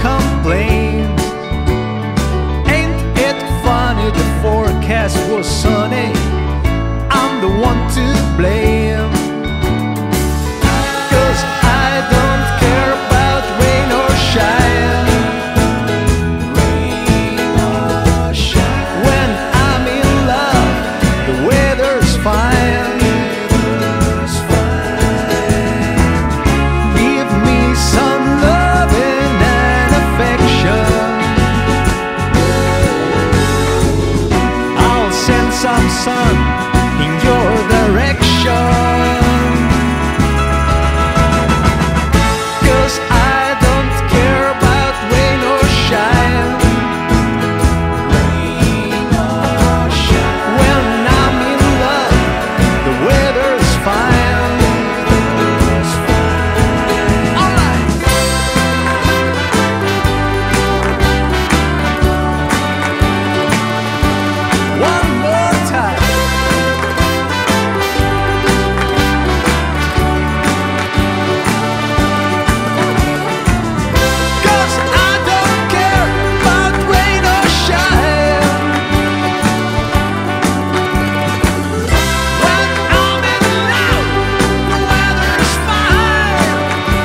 complain. Ain't it funny the forecast was sunny? I'm the one to blame. 'Cause I don't care about rain or shine. When I'm in love, the weather's fine. Give me some loving and affection. I'll send some sun in your direction. 'Cause I don't care about rain or shine. When I'm in love, the weather's fine. Alright. One more time. 'Cause I don't care about rain or shine. When I'm in love, the weather's fine.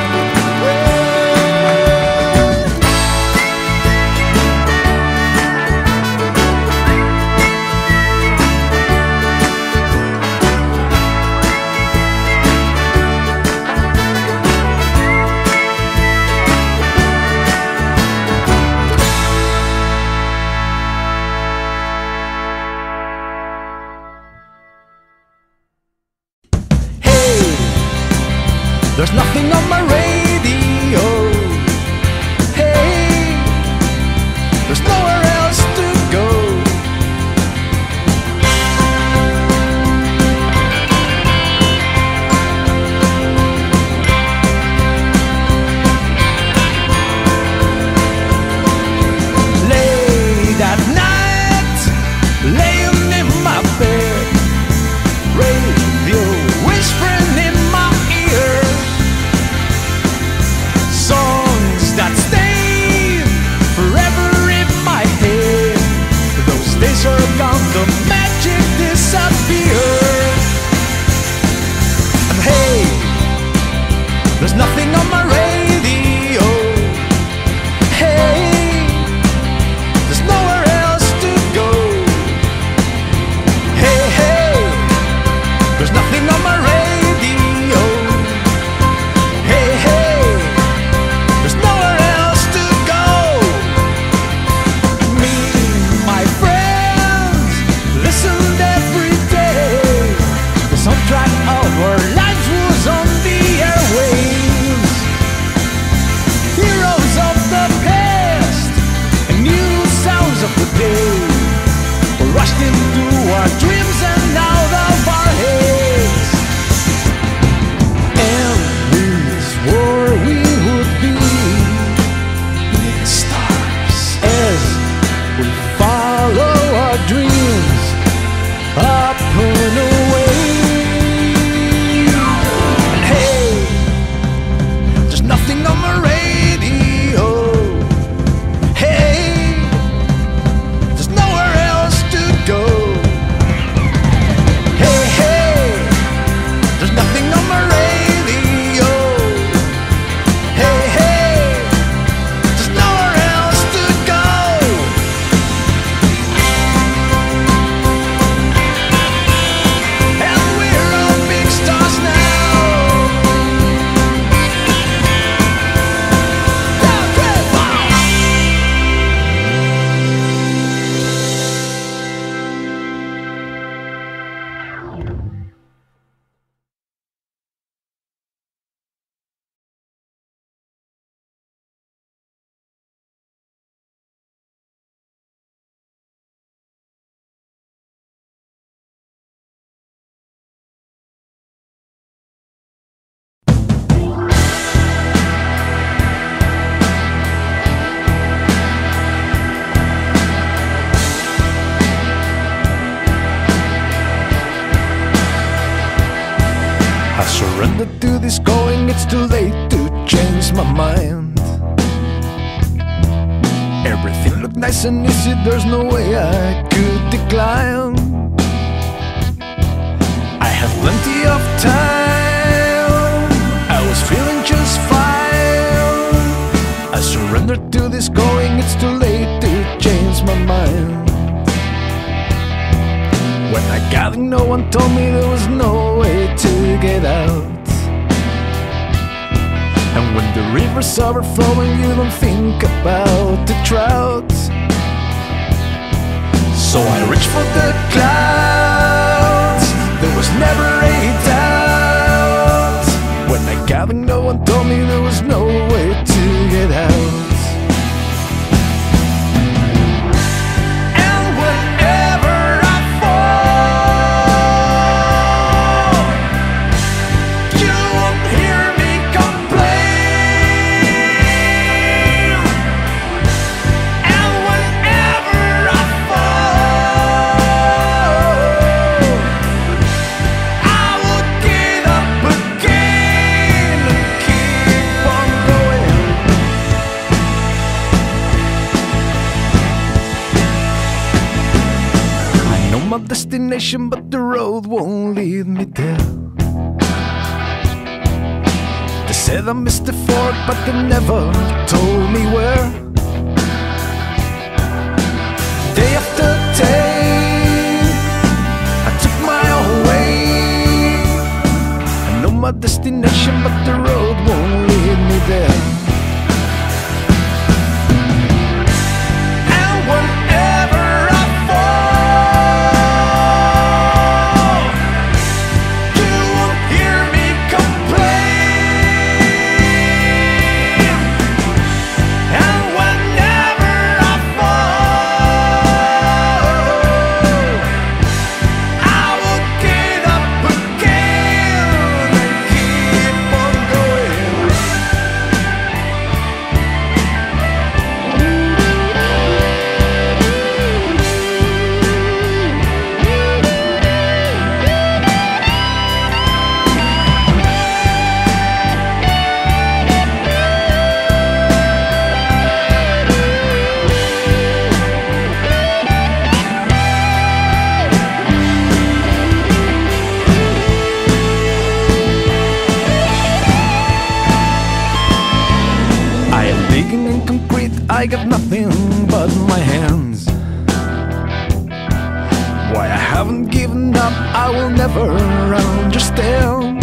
Hey, there's nothing on my radio. Hey, there's nowhere else to go. Late at night, laying in my bed, radio whispering in my ear, songs that stay forever in my head. Those days are gone, the magic disappeared. And hey, there's nothing on my radio. Hey, there's nowhere else to go. Hey, hey, there's nothing on my radio. Hey, hey, there's nowhere else to go. Me, my friends, listened every day. The soundtrack of our lives was on the airwaves. Heroes of the past and new sounds of the day were rushed into our dreams and out of our heads. And we swore we would be big stars as we follow our dreams up and away. And hey, there's nothing on my radio. Hey, there's nowhere else to go. Hey, hey, there's nothing on my radio. Hey, hey, there's nowhere else to go. And we're all big stars now. Yeah, great, wow. surrender to this going, it's too late to change my mind. Everything looked nice and easy, there's no way I could decline. I had plenty of time, I was feeling just fine. I surrendered to this going, it's too late to change my mind. When I got it, no one told me there was no way to get out. And when the river's overflowing, you don't think about the trout. So I reached for the clouds, there was never a doubt. When I got it, no one told me there was no way to get out. Destination, but the road won't lead me there. They said I missed the fort, but they never told me where. Day after day, I took my own way. I know my destination, but the road won't lead me there. I got nothing but my hands. Why I haven't given up, I will never understand.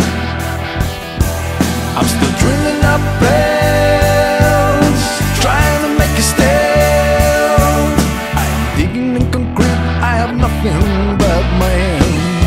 I'm still drilling up wells, trying to make a stand. I'm digging in concrete, I have nothing but my hands.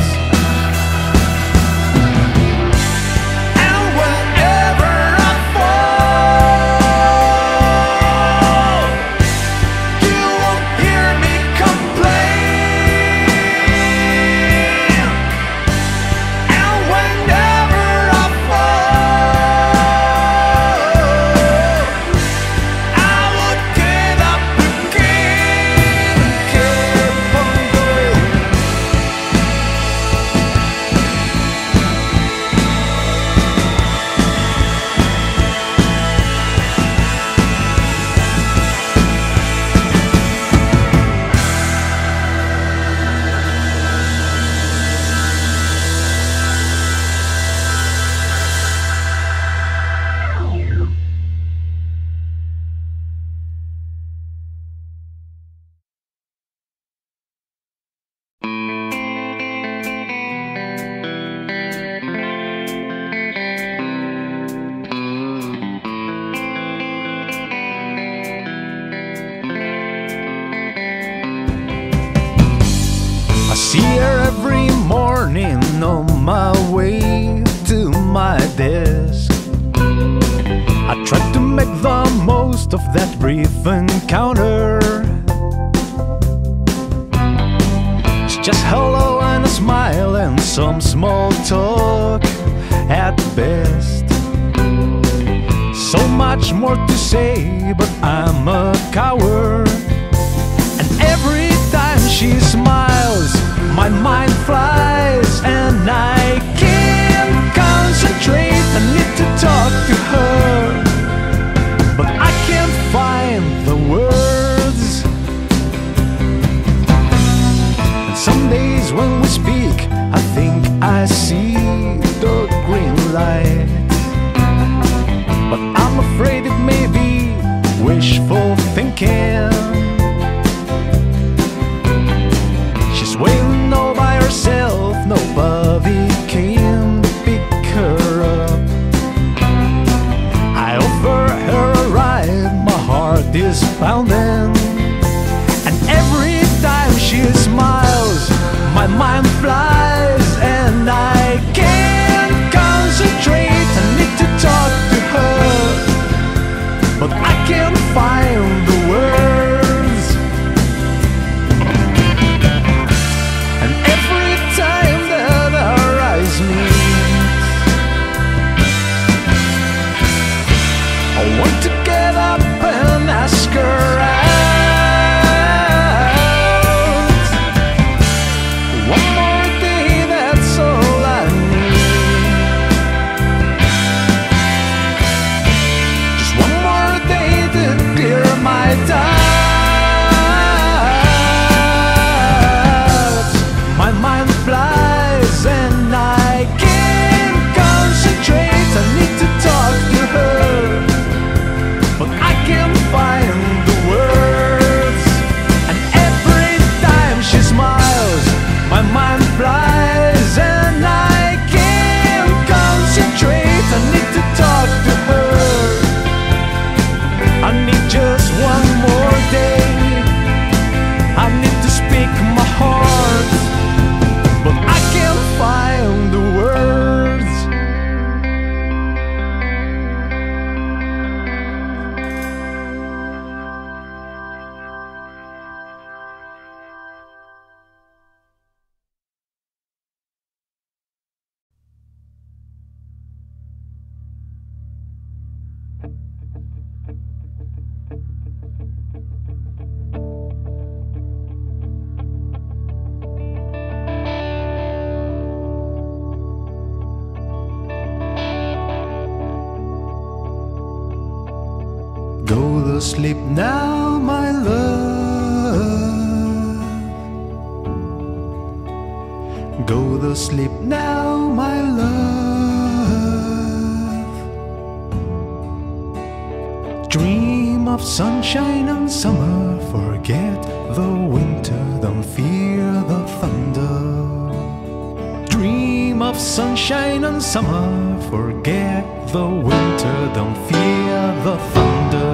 See her every morning on my way to my desk. I try to make the most of that brief encounter. It's just hello and a smile and some small talk at best. So much more to say, but I'm a coward. And every time she smiles, my mind flies and I can't concentrate. I need to talk to her, but I can't find the words. wishful thinking. She's waiting all by herself, nobody can pick her up. I offer her a ride, my heart is pounding, and every time she smiles, my mind flies and I can't concentrate. I need to talk to her, but I can't find the words. And every time that our eyes meet, I want to get up and ask her out. One more day, that's all I need. Just one more day to clear my doubts. My mind flies and I can't concentrate. I need to talk to her, but I can't find the words. And every time she smiles, my mind flies and I can't concentrate. I need to talk to her. I need just one more day. I need to speak my heart, but I can't find the words. Go to sleep now, my love. Go to sleep now, my love. Dream of sunshine and summer. Forget the winter, don't fear the thunder. Dream of sunshine and summer. Forget the winter, don't fear the thunder.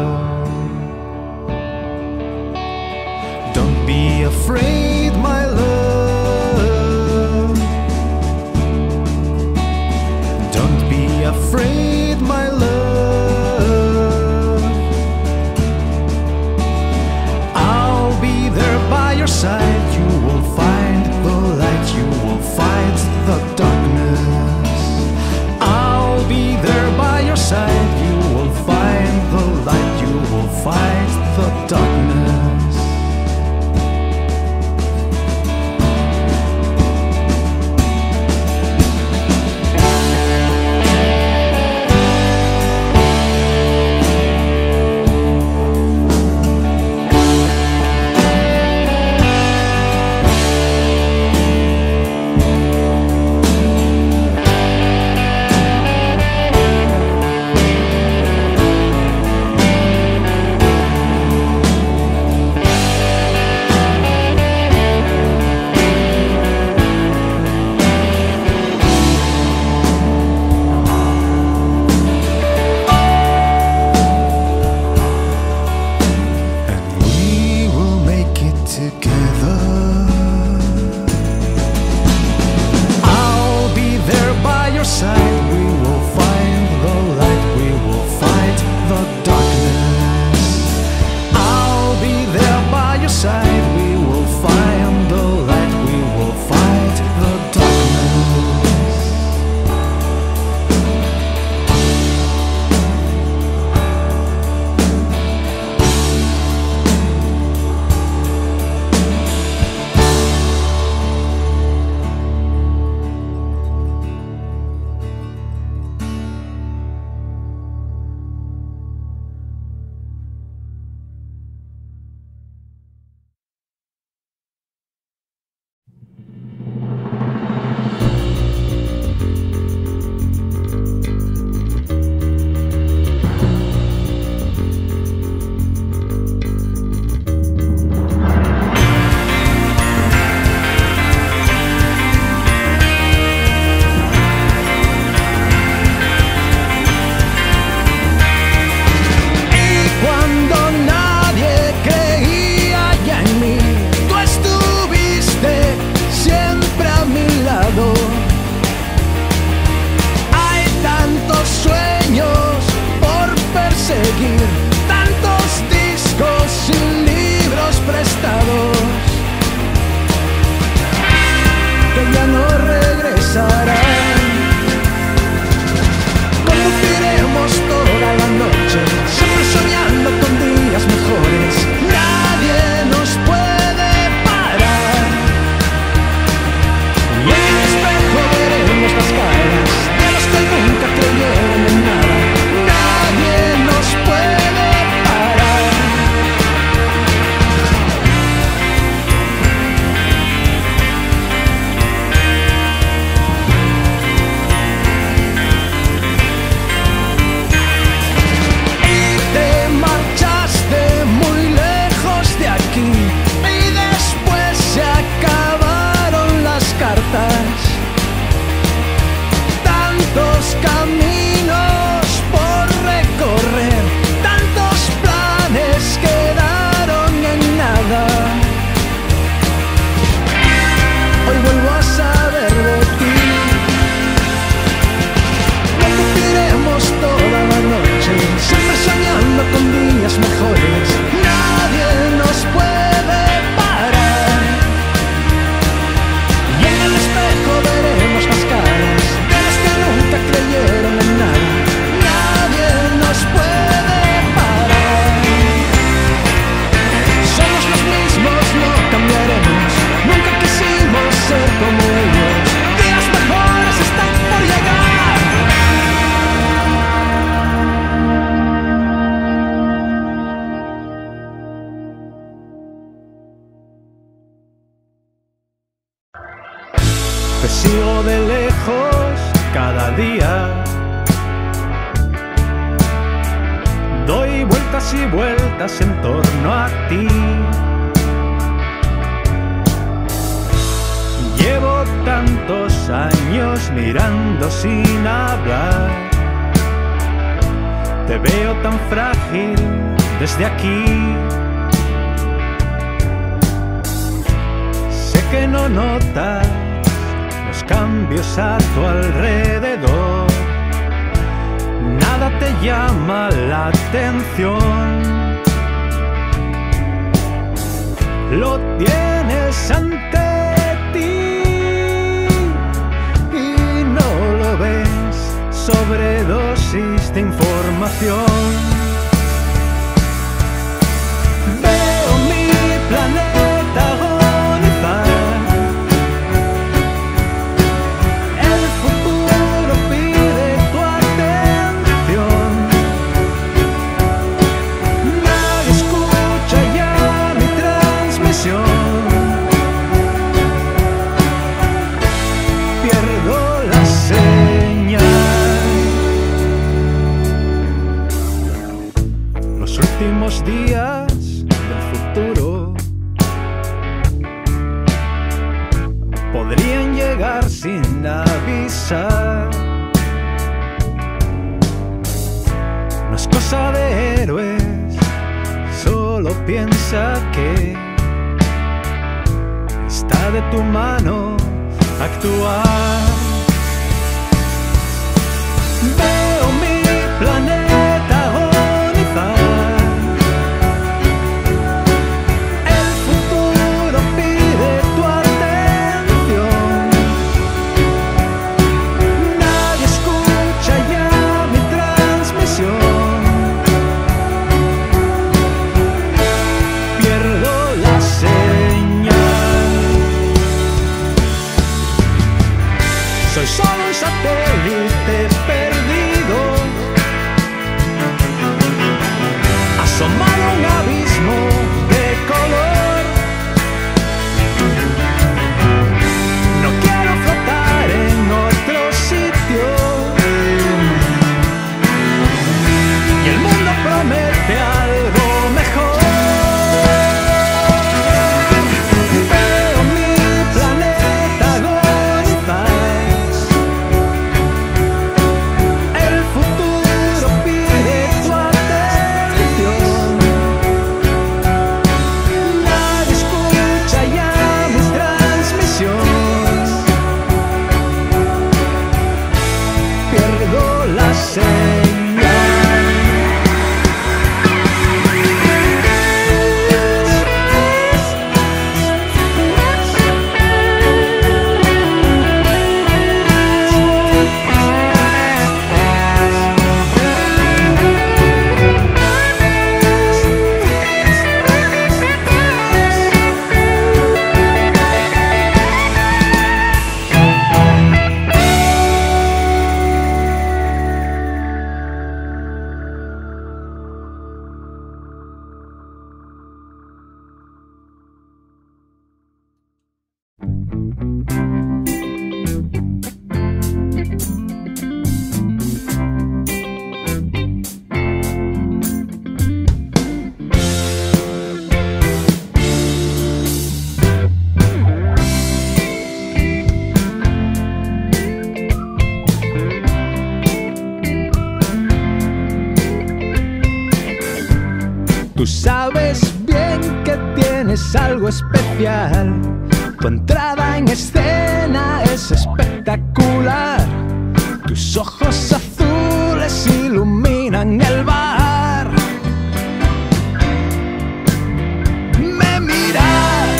Don't be afraid, my love. Don't be afraid, my love. I'll be there by your side. You will find the light, you will fight the darkness. I'll be there by your side. You will find the light, you will fight the darkness. sigo de lejos cada día. Doy vueltas y vueltas en torno a ti. Llevo tantos años mirando sin hablar. Te veo tan frágil desde aquí. Sé que no notas los cambios a tu alrededor. Nada te llama la atención. Lo tienes ante ti y no lo ves. Sobredosis de información. Veo mi planeta agonizar. El futuro pide tu atención. Nadie escucha ya mi transmisión. Pierdo la señal. Los últimos días del futuro podrían llegar sin avisar. No es cosa de héroes, solo piensa que está de tu mano actuar. Veo mi planeta agonizar. El futuro pide tu atención. Nadie escucha ya mi transmisión. Pierdo la señal. Soy solo un satélite perdido, asomado a un abismo de color. No quiero flotar en otro sitio y el mundo promete algo mejor. Veo mi planeta agonizar. El futuro pide tu atención. Nadie escucha ya mi transmisión. Pierdo la señal. Tú sabes bien que tienes algo especial. Tu entrada en escena es espectacular. Tus ojos azules iluminan el bar. Me miras,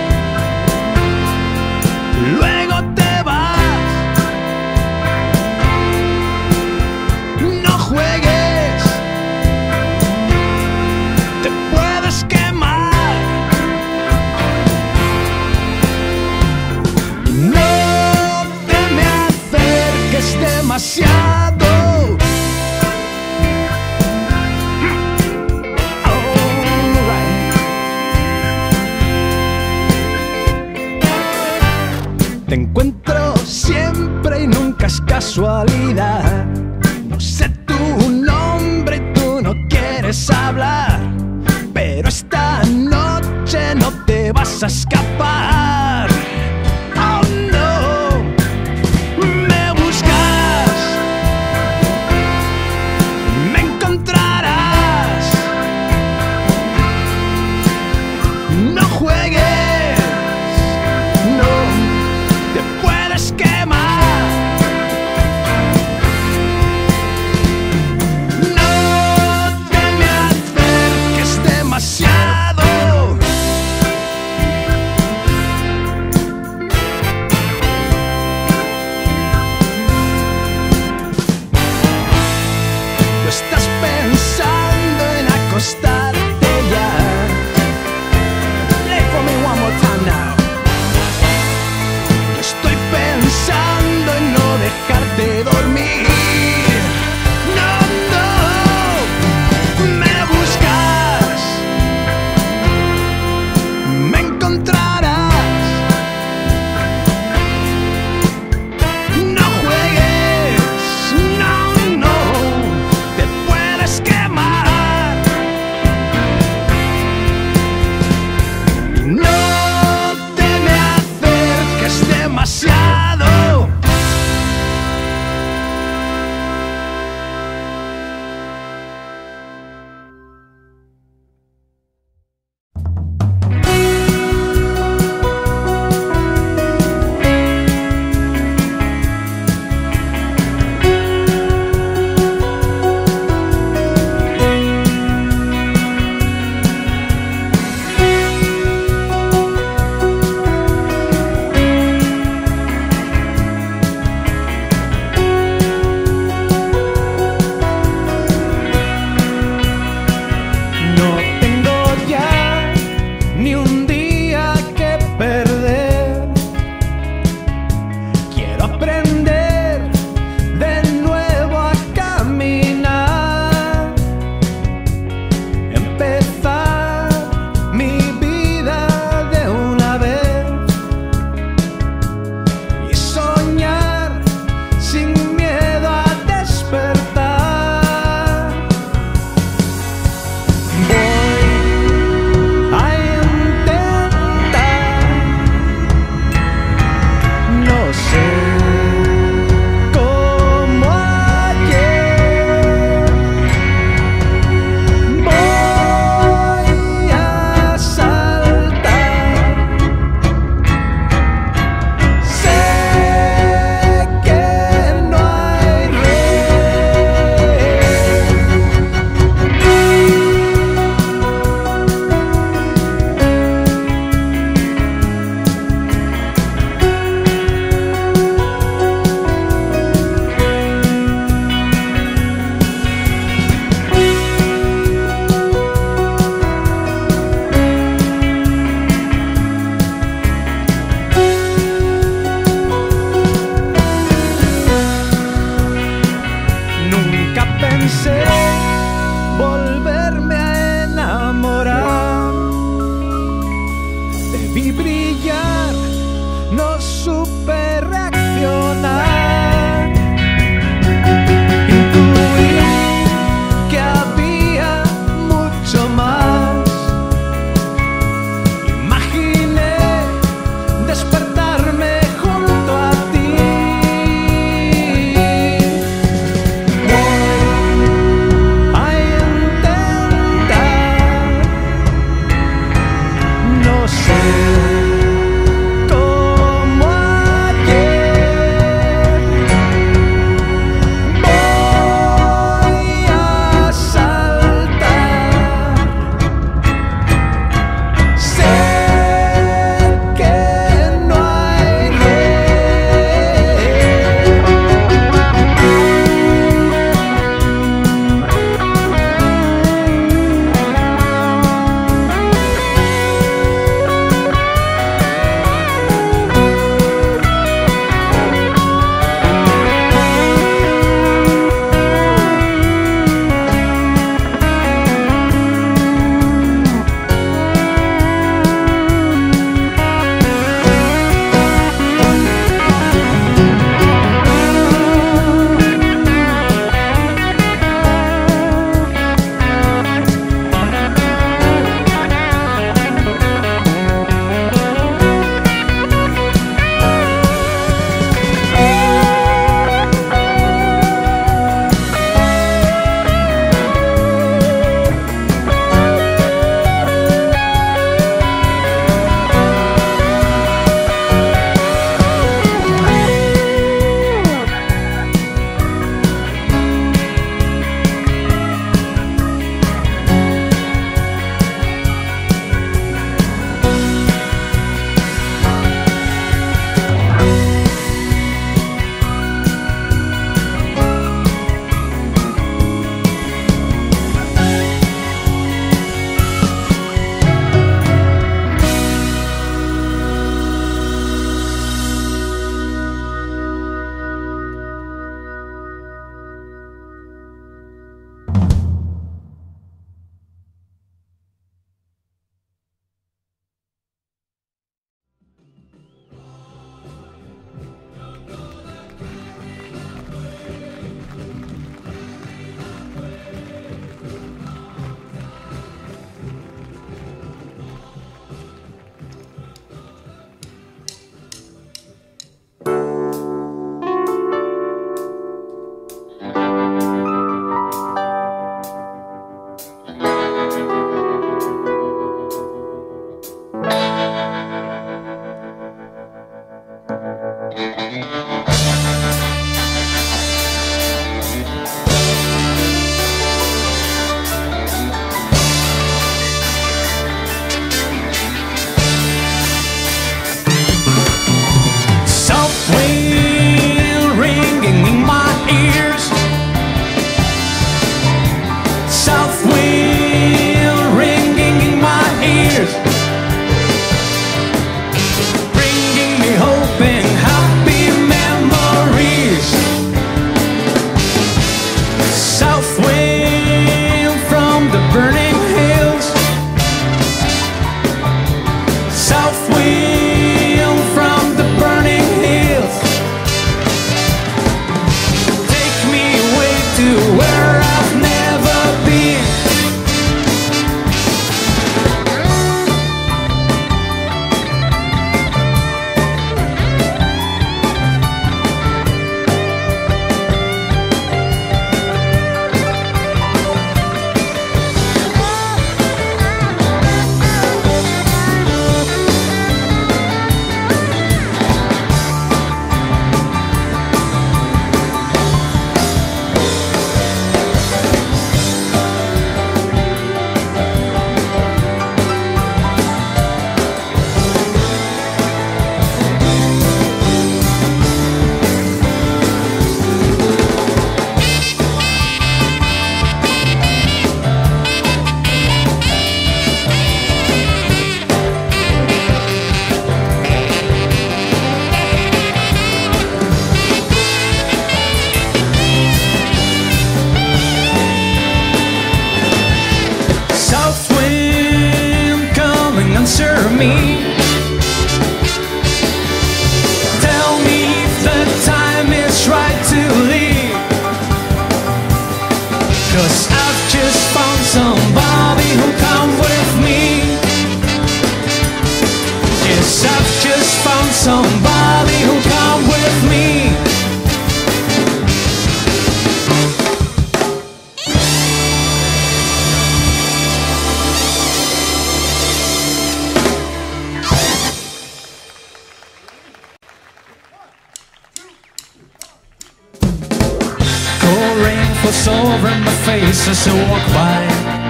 luego te vas. No juegues, te puedes quemar. No te me acerques demasiado. Te encuentro siempre y nunca es casualidad. No sé tu nombre y tú no quieres hablar, pero esta noche no te vas a escapar. Oh no, me buscas, me encontrarás. No juegues, no te puedes quemar. No te me acerques demasiado. me. Tell me if the time is right to leave, 'cause I've just found somebody who'll come with me. Yes, I've just found somebody who'll come with me. Cold rain falls over my face as I walk by.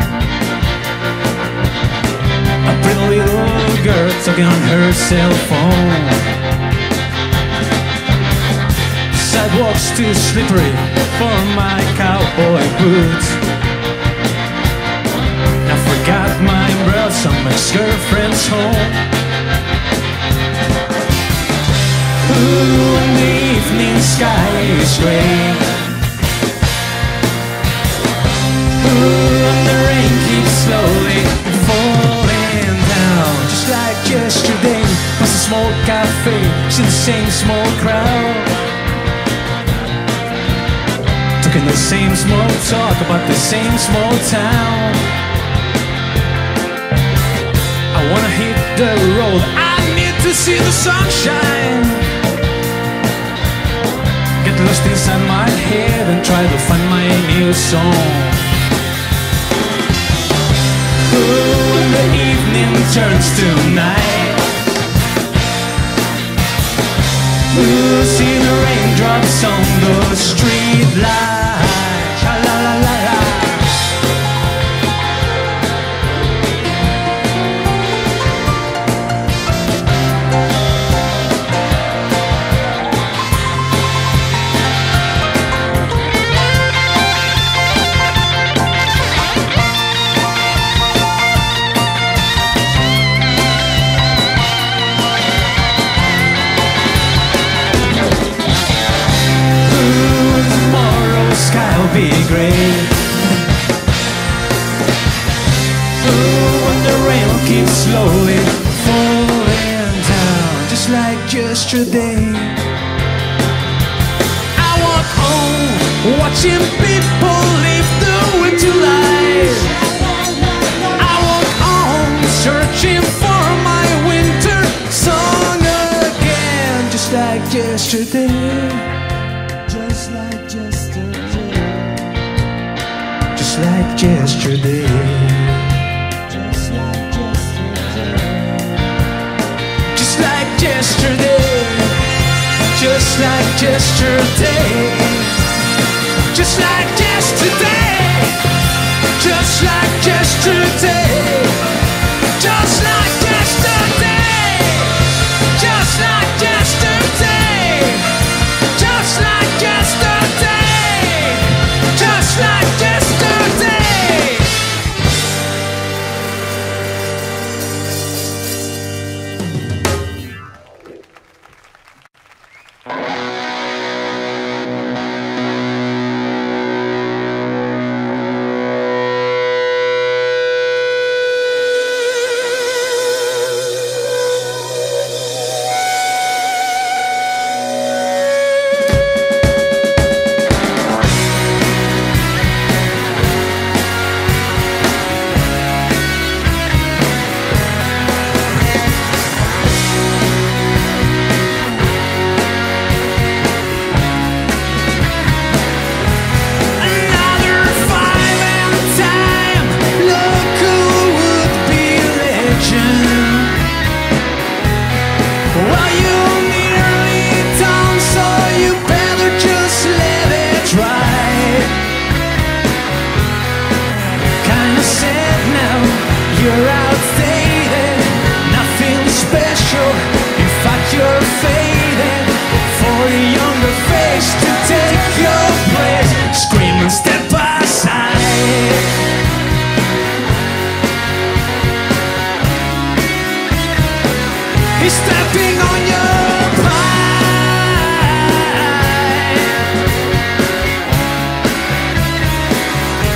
A pretty little girl talking on her cell phone. Sidewalks too slippery for my cowboy boots. I forgot my umbrella, some ex-girlfriend's home. Ooh, and the evening sky is gray. Ooh, and the rain keeps slowly falling down. Just like yesterday, past a small cafe, see the same small crowd, talking the same small talk about the same small town. I wanna hit the road, I need to see the sunshine. Get lost inside my head and try to find my new song. Ooh, when the evening turns to night. Ooh, see the raindrops on the street lights. La la la la la. Be great. Ooh, and the rain keeps slowly falling down, just like yesterday. I walk home, watching people live the winter life. I walk home, searching for my winter song again, just like yesterday. Just like yesterday. Just like yesterday. Just like yesterday. Just like yesterday. Just like yesterday. Just like yesterday. Just like yesterday. Just like yesterday. Just like yesterday. Just like yesterday. Just like yesterday. You're outdated, nothing special. In fact, you're faded. For a younger face to take your place, scream and step aside. He's stepping on your pie.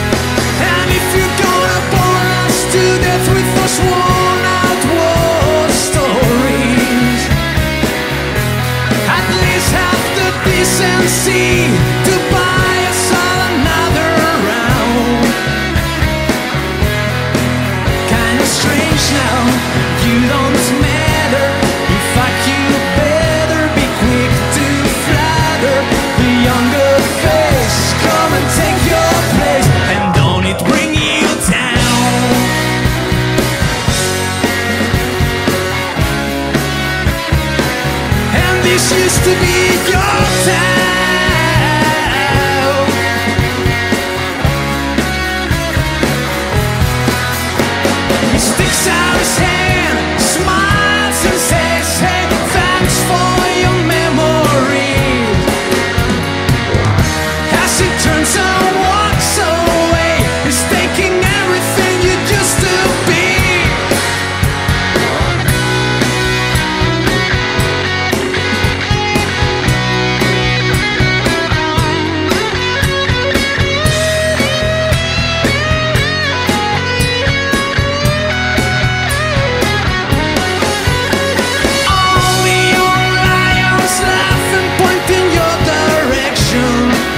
And if you're gonna bore us to death with those worn out words, sea to buy us all another round. Kinda strange now, you don't matter. In fact, you better be quick to flatter the younger face. Come and take your place, and don't it bring you down. And this used to be your town. He sticks out his hand, smiles and says, hey, thanks for your memory. As he turns and walks away, he's taking everything you used to be. All the young lions laugh and point in your direction.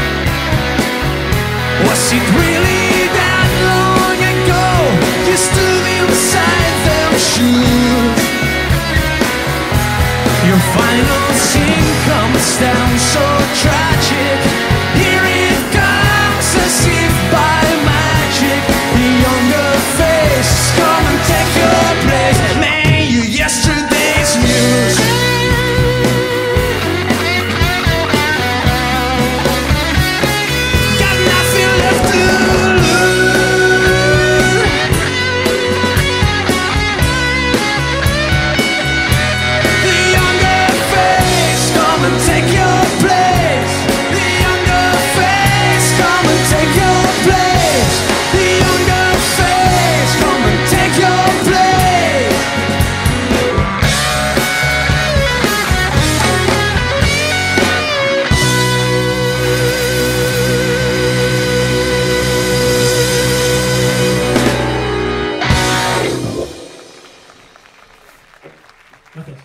Was it really that long ago you stood inside them shoes? Your final scene comes down so tragic. Here it comes as if by magic. The younger face, come and take your place. Man, you yesterday's news. Got nothing left to lose. The younger face, come and take your place. The younger face, come and take your place. The younger face, come and take your place. Gracias.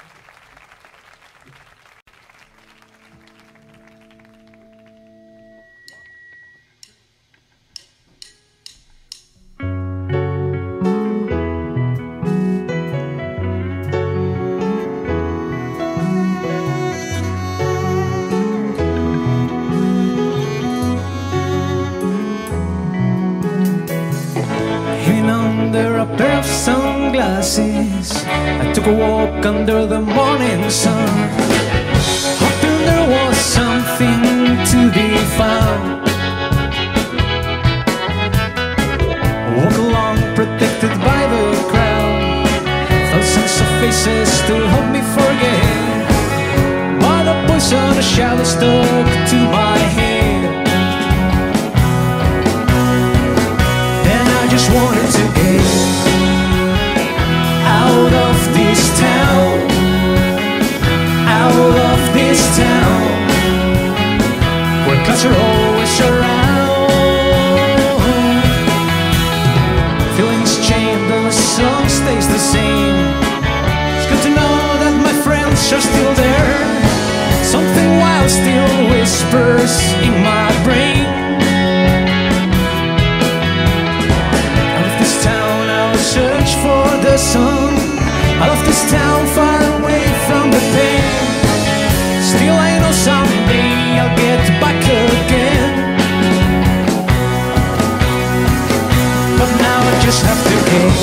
Hidden under a pair of sunglasses, I took a walk under the morning sun, hoping there was something to be found. Walk along protected by the crowd, thousands of faces to help me forget, but the poison of shadows stuck to my head. And I just wanted to get out of this town, out of this town, where clouds are always around. Feelings change, the song stays the same. It's good to know that my friends are still there. Something wild still whispers in my brain. Out of this town I'll search for the sun. Out of this town far away from the pain. Still I know someday I'll get back again. But now I just have to get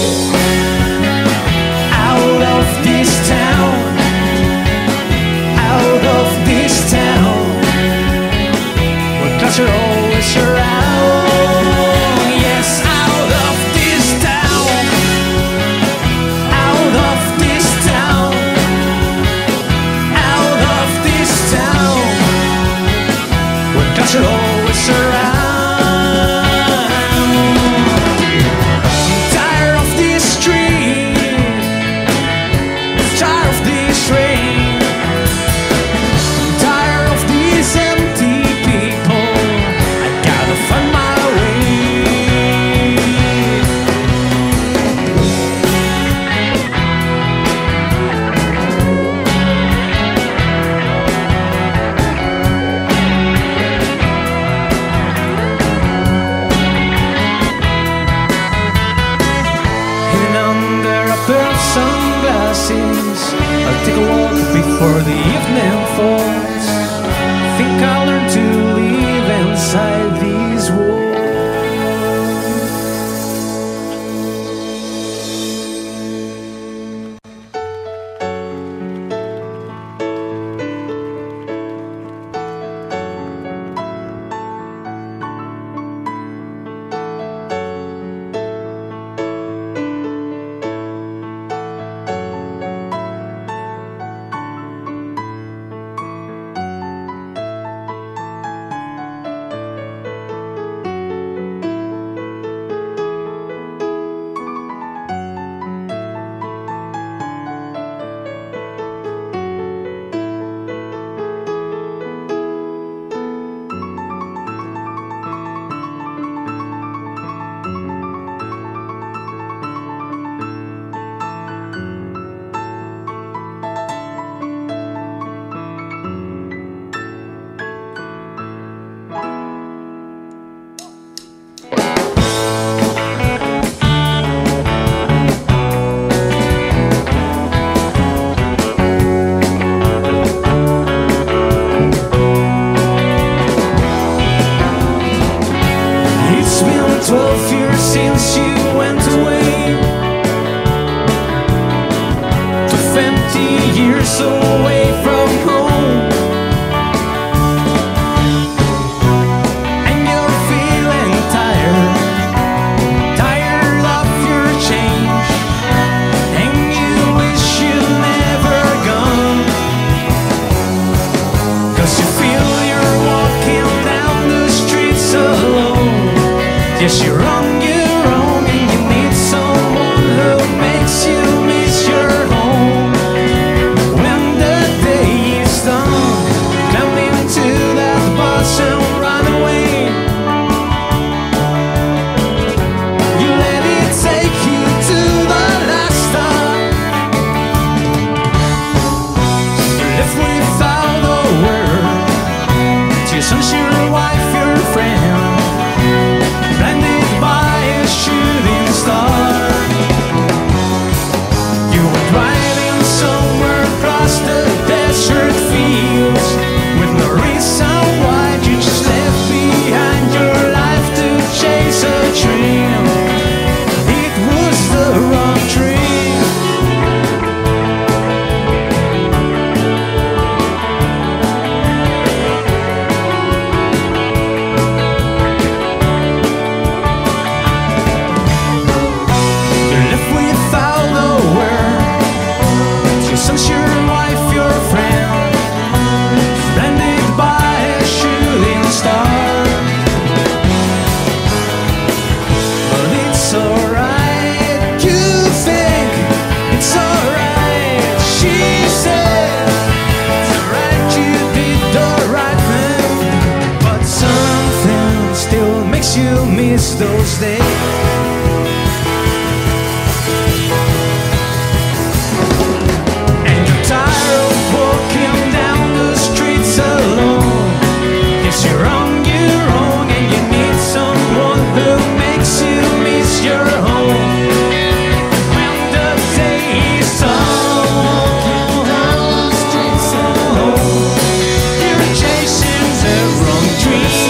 out of this town, out of this town, where clouds are always around. Yes, out of this town, out of this town, out of this town, where clouds are always around. I'm tired of this street, tired under a pair of sunglasses. I'll take a walk before the evening falls. Think I'll learn to live inside these walls. Those days. And you're tired of walking down the streets alone. Yes, you're on your own and you need someone who makes you miss your home. When the day is done, down the streets alone, you're chasing the wrong dream.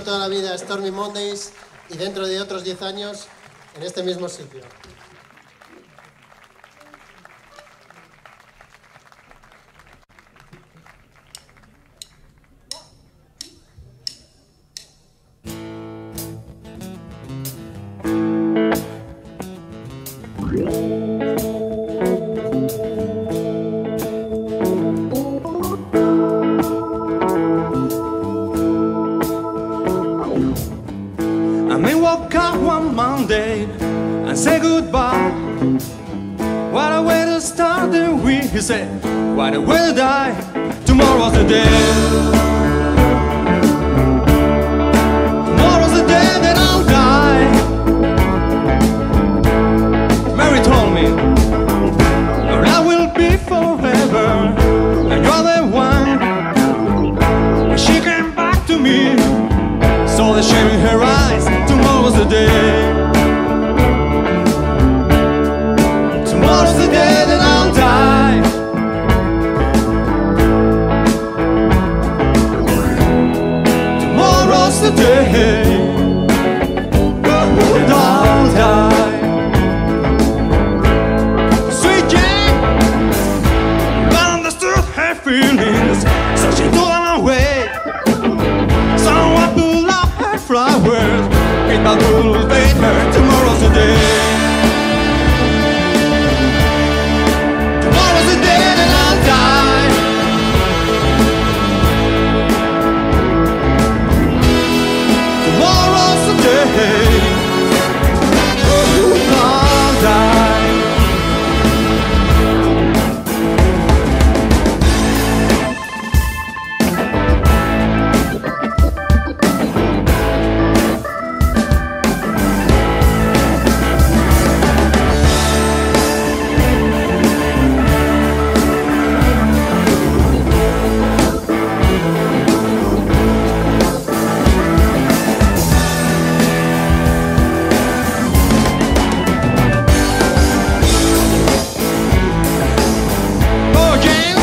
toda la vida Stormy Mondays y dentro de otros 10 años en este mismo sitio. I may walk out one Monday and say goodbye. What a way to start the week, he said. What a way to die. Tomorrow's the day. Tomorrow's the day that I'll die. Mary told me, your love will be forever, and you're the one. And she came back to me, saw the shame in her eyes. Tomorrow's the day. Tomorrow's the day that I'll die. Tomorrow's the day that I'll die. Sweet Jane, I understood her feelings, so she took them away. Someone pulled up her flowers, people will wait her. Tomorrow's the day. Tomorrow's the day that I'll die. Tomorrow's the day I'll die. Oh, James,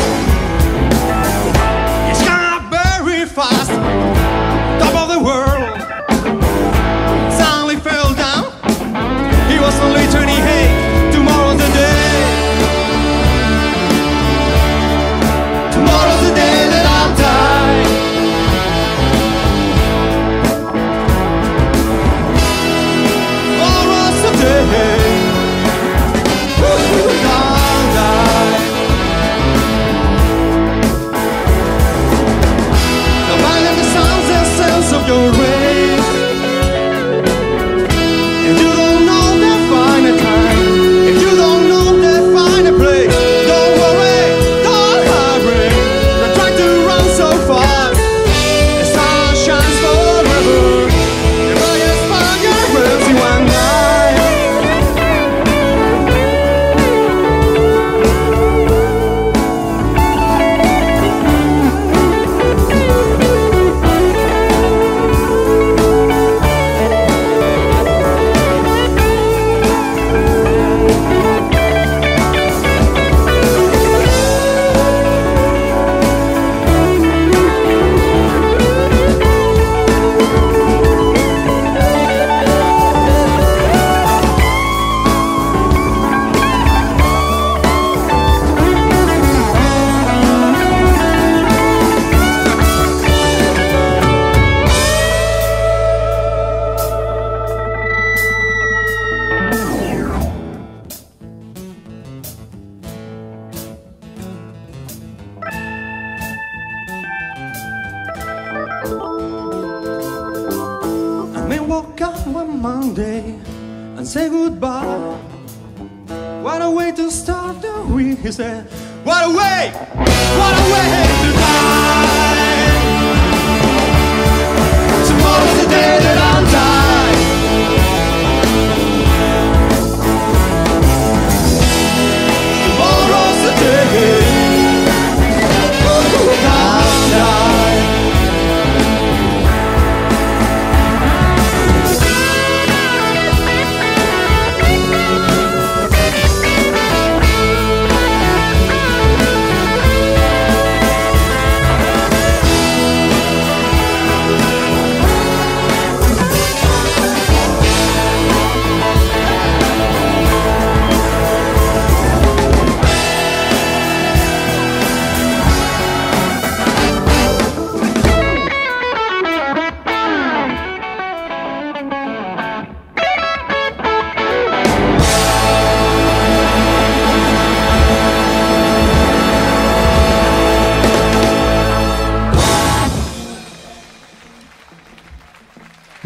it's gone very fast. Top of the world, suddenly fell down. He was only 28. Tomorrow's the day. Tomorrow's the day that I'll die. Tomorrow's the day I'll die. Now find in the sun's the sense of your rays. If you don't know, then find a time. If you don't know, then find a place. Don't worry, don't hurry. Don't try to run so fast. The sun shines forever. If I just find your mercy one night. I may walk out one Monday and say goodbye. What a way to start the week, he said. What a way to die. Tomorrow's the day that I'll die. Tomorrow's the day I'll die.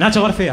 Nacho García.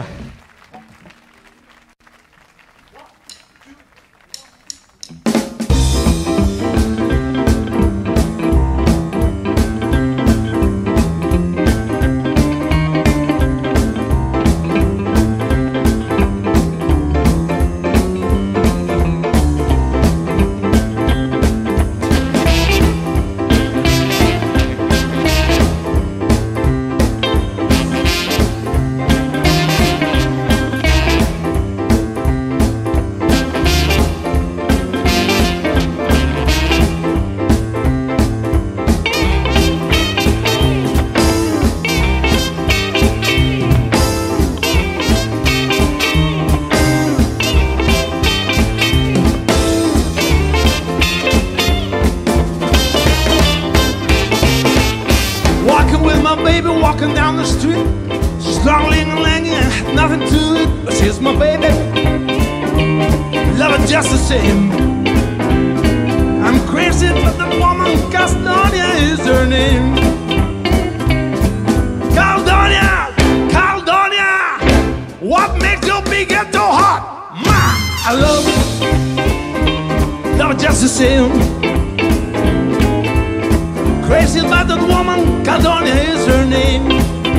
Walking down the street, she's long-legged and lanky and had nothing to it, but she's my baby. Love her just the same. I'm crazy, but the woman Caledonia is her name. Caledonia, Caledonia, what makes your big head so hot? Ma, I love her, love her just the same. Crazy about that woman, Caledonia is her name.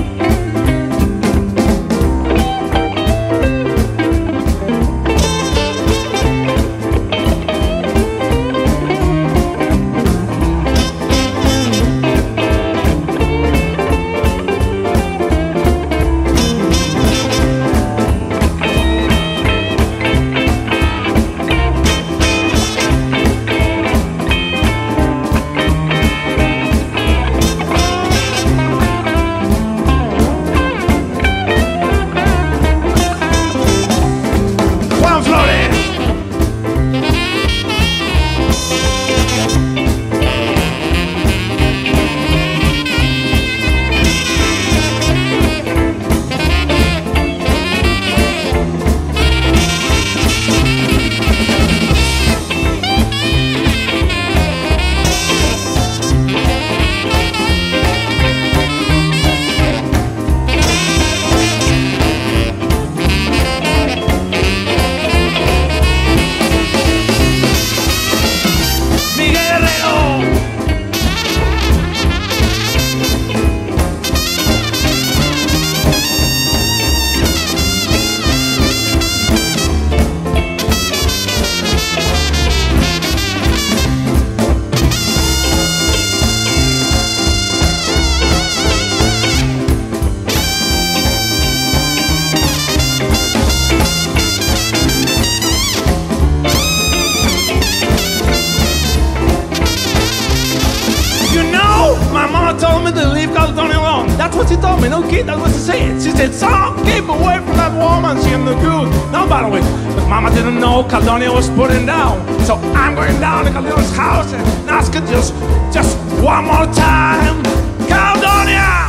That's what she told me, no kid, that's what she said. She said, son, keep away from that woman, she ain't no good. Now, by the way, but mama didn't know Caledonia was putting down. So I'm going down to Caledonia's house and ask her just one more time. Caledonia,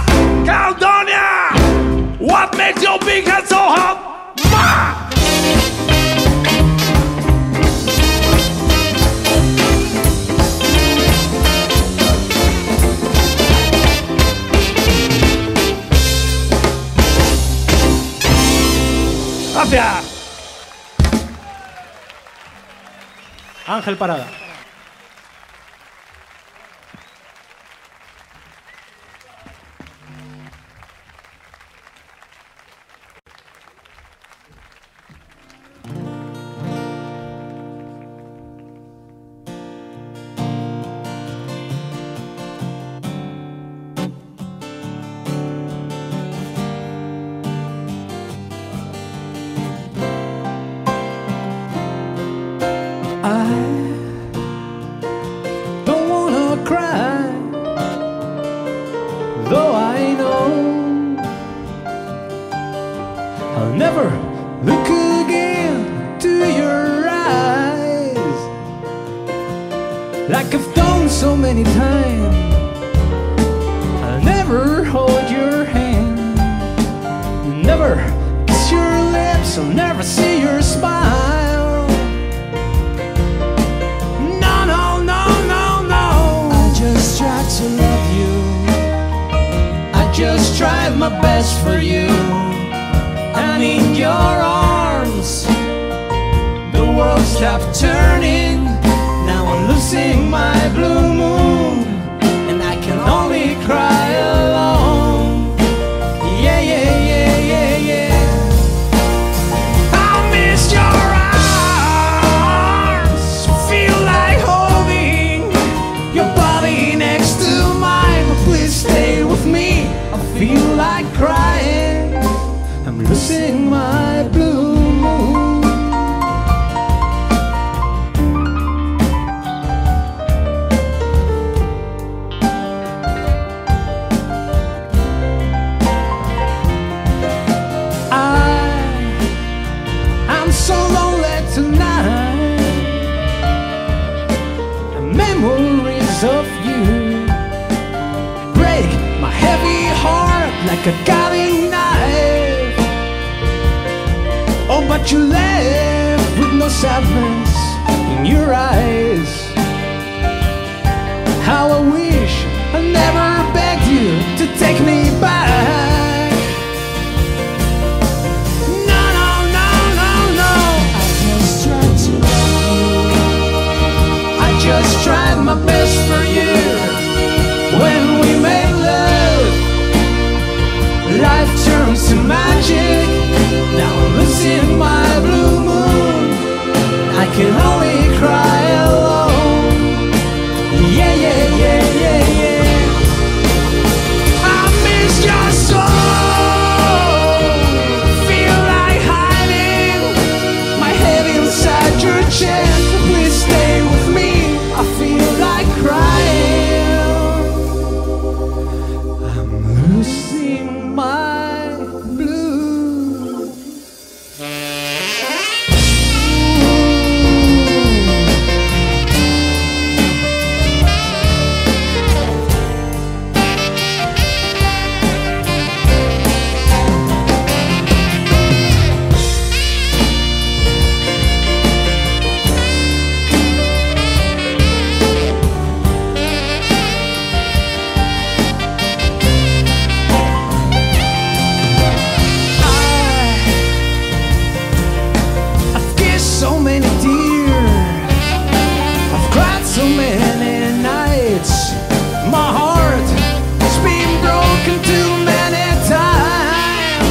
Caledonia, what makes your big head so hot? Ma! Gracias. Ángel Parada. Though I know I'll never look again to your eyes like I've done so many times. I'll never hold your hand, never kiss your lips, I'll never see your smile. No, no, no, no, no. I just tried to love you, I just tried my best for you. I'm in your arms. The world stopped turning. Now I'm losing my blue moon, and I can only cry alone. Yeah, yeah, yeah, yeah, yeah. I miss your arms. Feel like holding your body next to mine. Please stay with me. I feel like crying. I'm losing my blue moon. I'm so lonely tonight. The memories of you break my heavy heart like a cutting knife. Oh, but you left with no sadness in your eyes. How I wish I never begged you to take me back. No, no, no, no, no. I just tried my best for you. When we made love, life turns to magic. Now I'm losing my blue moon. I can only cry alone. Yeah, yeah, yeah, yeah, yeah. I miss your soul. Feel like hiding my head inside your chest. Please stay with me. I feel like crying. I'm losing my blue. I've kissed so many tears. I've cried so many nights. My heart has been broken too many times.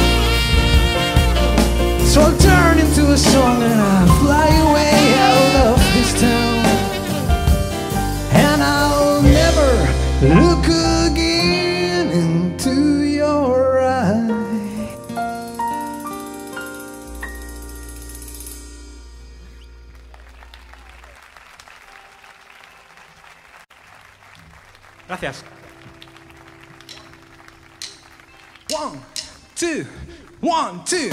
So I'll turn into a song and I'll fly away out of this town. And I'll never look again into your eyes. Gracias. 1, 2, 1, 2.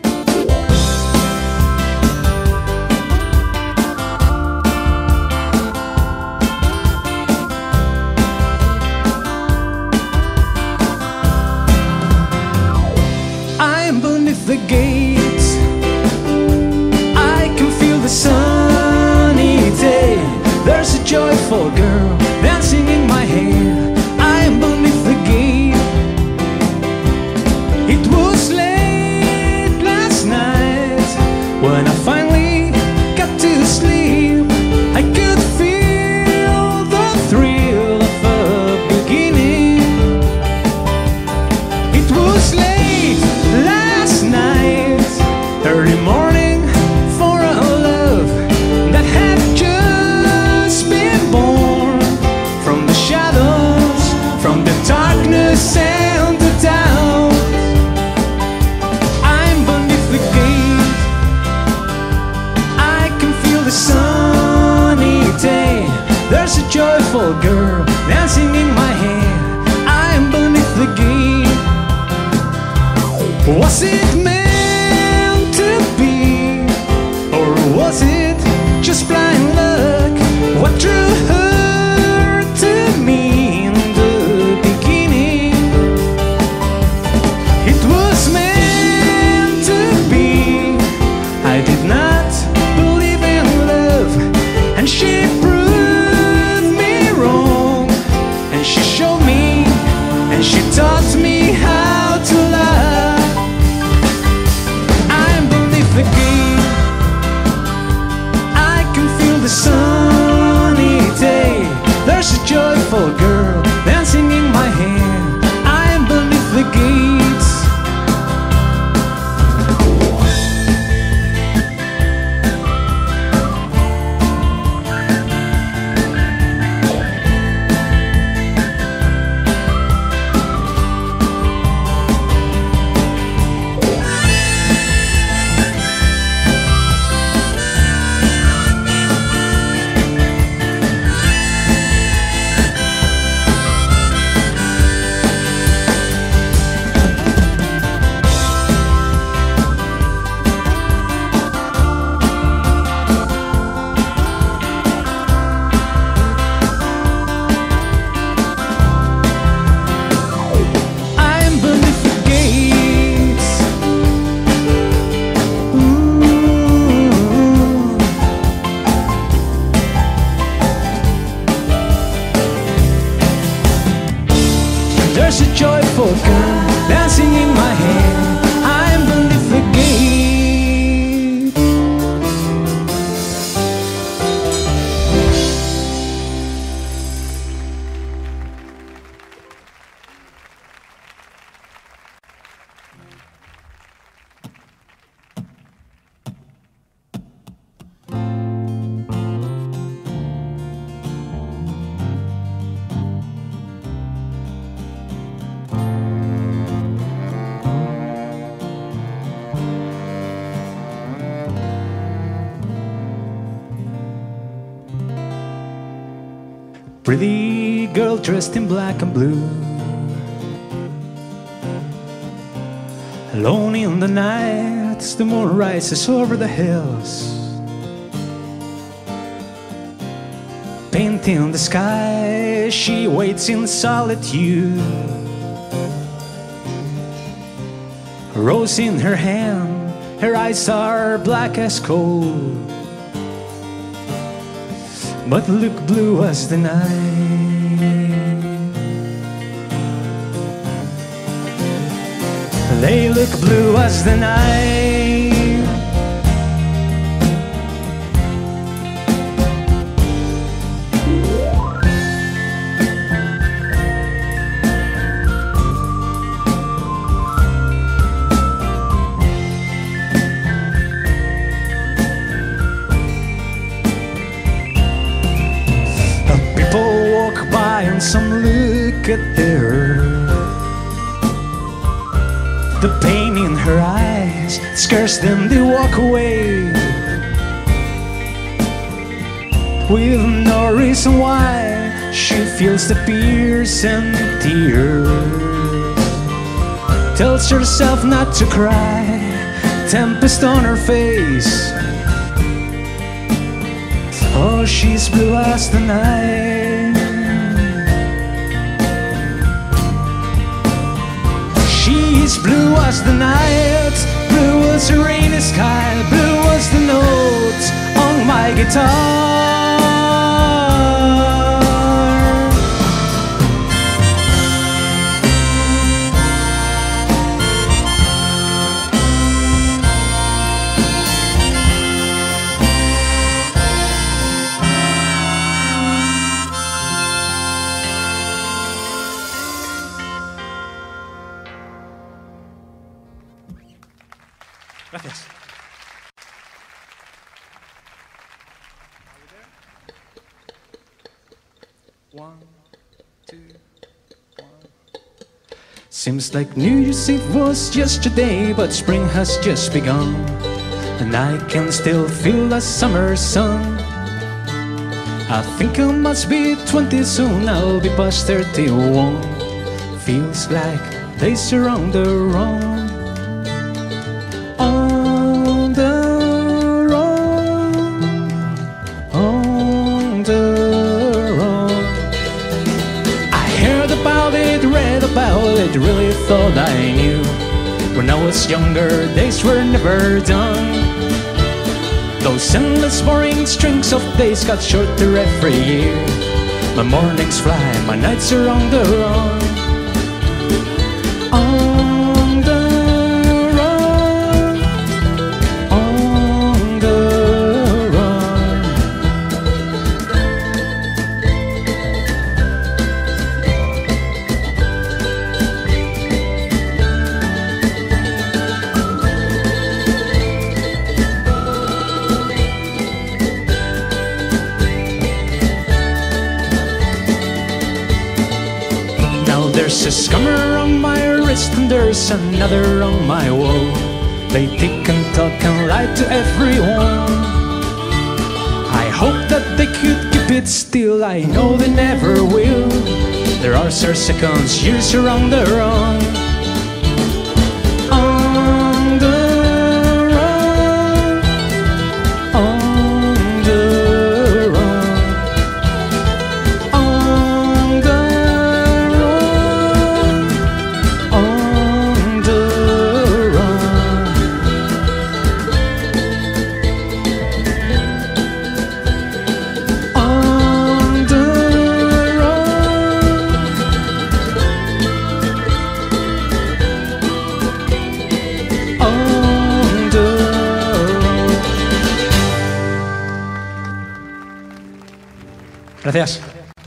I'm beneath the gates. I can feel the sunny day. There's a joyful girl dancing in my hair. I'm beneath the gate. It was late last night when I finally got to sleep. I could feel the thrill of a beginning. It was late last night, early morning, for a love that had just been born from the shadows, from the darkness and the doubt. I'm beneath the gate. I can feel the sunny day. There's a joyful girl dancing in my hair. I'm beneath the gate. Was it meant to be, or was it just blind luck? What drew her to me in the beginning? It was meant to be. I did not believe in love, and she proved me wrong. And she showed me, and she taught me how to love. beautiful girl dancing in my head. I'm beneath the gate. Pretty girl dressed in black and blue, alone in the night as the moon rises over the hills, painting the sky. She waits in solitude, a rose in her hand, her eyes are black as coal, but look blue as the night. They look blue as the night. And some look at her, the pain in her eyes scares them, they walk away with no reason why. She feels the fears and tears, tells herself not to cry, tempest on her face. Oh, she's blue as the night. She's blue as the night, blue as the rainy sky, blue as the notes on my guitar. Gracias. One, two, one. Seems like New Year's Eve was yesterday, but spring has just begun, and I can still feel the summer sun. I think I must be 20 soon, I'll be past 31. Feels like days are on the run. Really thought I knew when I was younger, days were never done. Those endless boring strings of days got shorter every year. My mornings fly, my nights are on the run. On the run, on the run. There's a scammer on my wrist and there's another on my wall. They tick and talk and lie to everyone. I hope that they could keep it still, I know they never will. There are seconds, years are on the run. On the run, on the run, on the Gracias.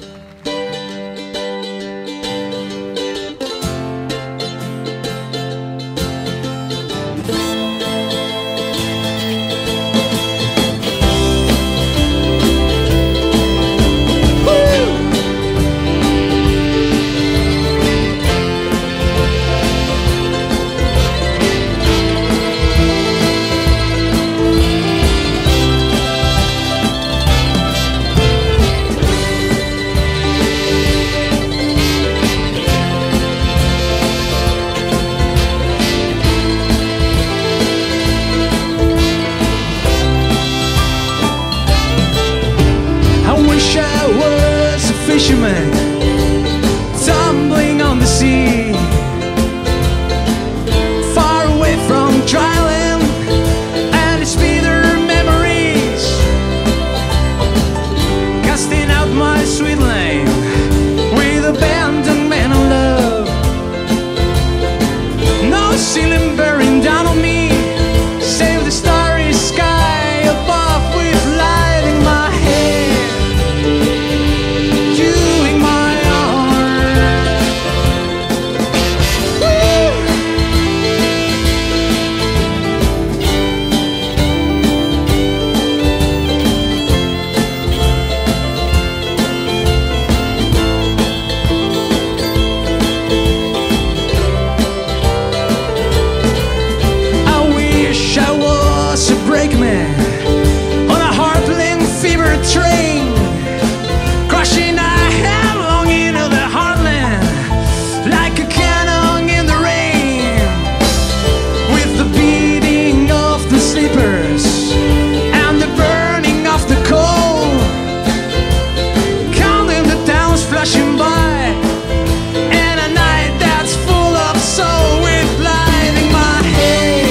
Fisherman tumbling on the sea, far away from dry land and its bitter memories, casting out my sweet land with abandoned man of love. No ceiling bearing down on me, save the starry sky above with light in my head. On a heartland fever train, crushing our headlong into the heartland like a cannon in the rain, with the beating of the sleepers and the burning of the coal, counting the towns flashing by in a night that's full of soul, with light in my head.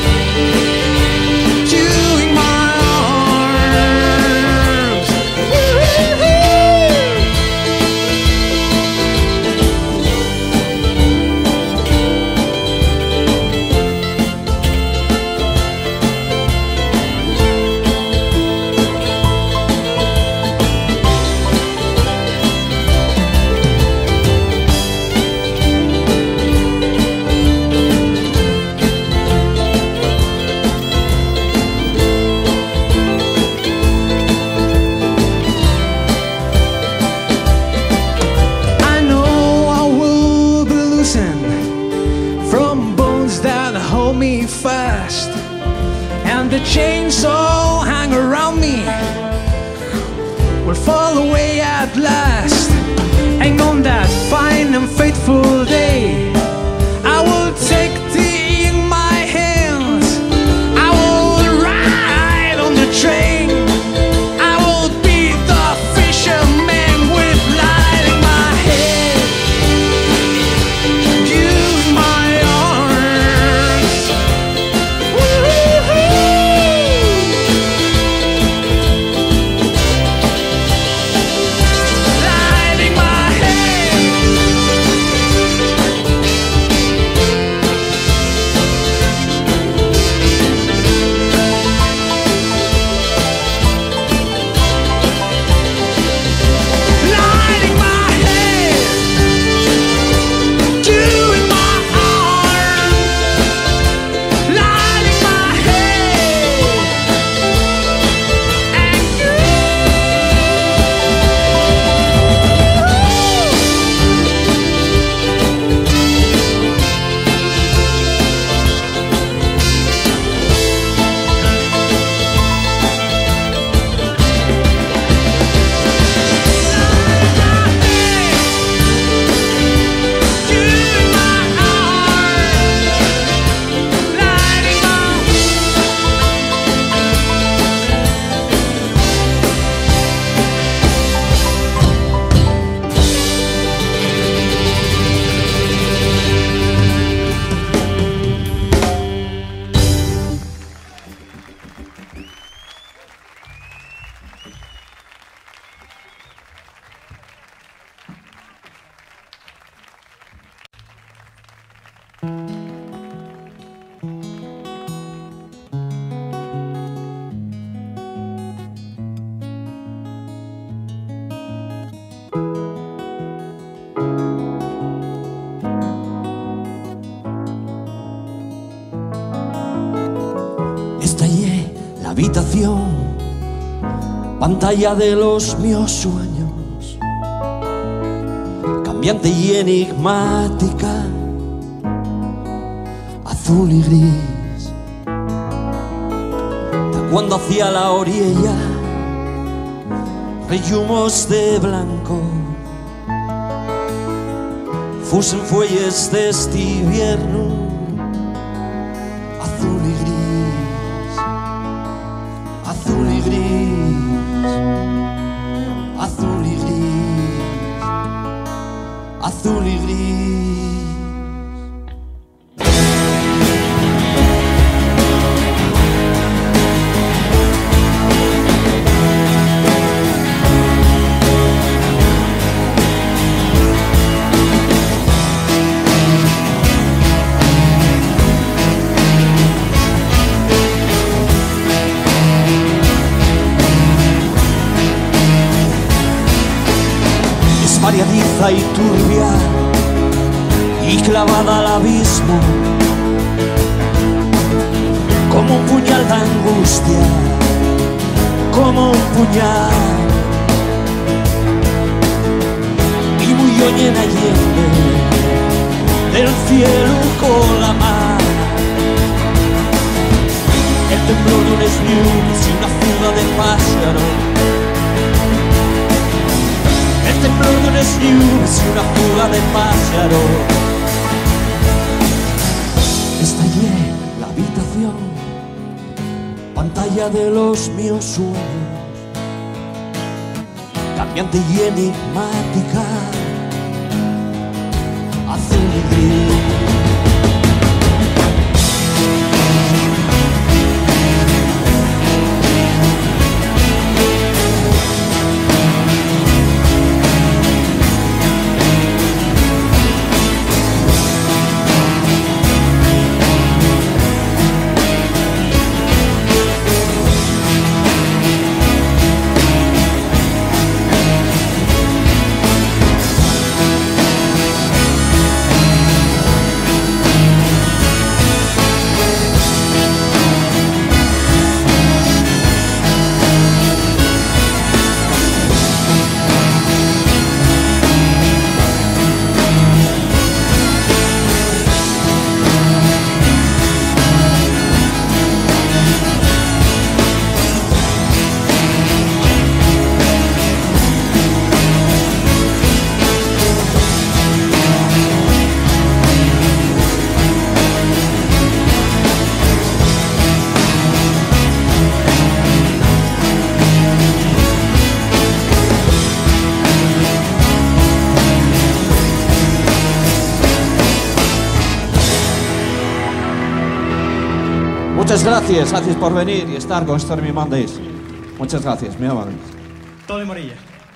Fast, and the chains all hang around me will fall away at last. And on that fine and fateful day, I will take thee in my hands, I will ride on the train, I will be the fisherman with light in my head, you in my arms. Light habitación, pantalla de los míos sueños, cambiante y enigmática, azul y gris. De cuando hacia la orilla, rellumos de blanco, fusen fuelles de este invierno, azul y gris, azul y gris, azul y gris, azul y gris. Variadiza y turbia y clavada al abismo, como un puñal de angustia, como un puñal, y muy llena allende del cielo con la mar. El temblor de un snooze y una fuga de pájaros, el temblor de un snooze y una fuga de pájaro. Estallé la habitación, pantalla de los míos sueños, cambiante y enigmática, azul y gris. Muchas gracias por venir y estar con Stormy Mondays. Muchas gracias, muy amables. Todo de Morilla.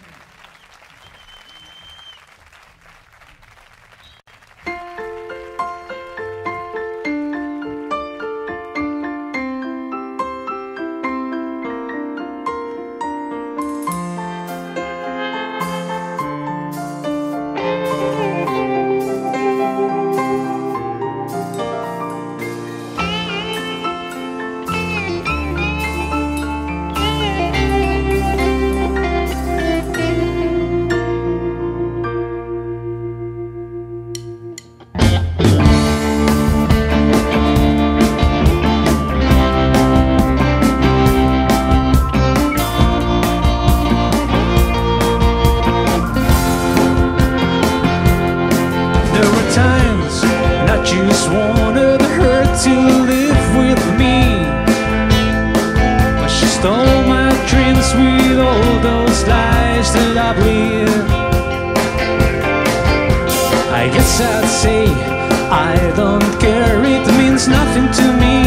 I'd say I don't care, it means nothing to me.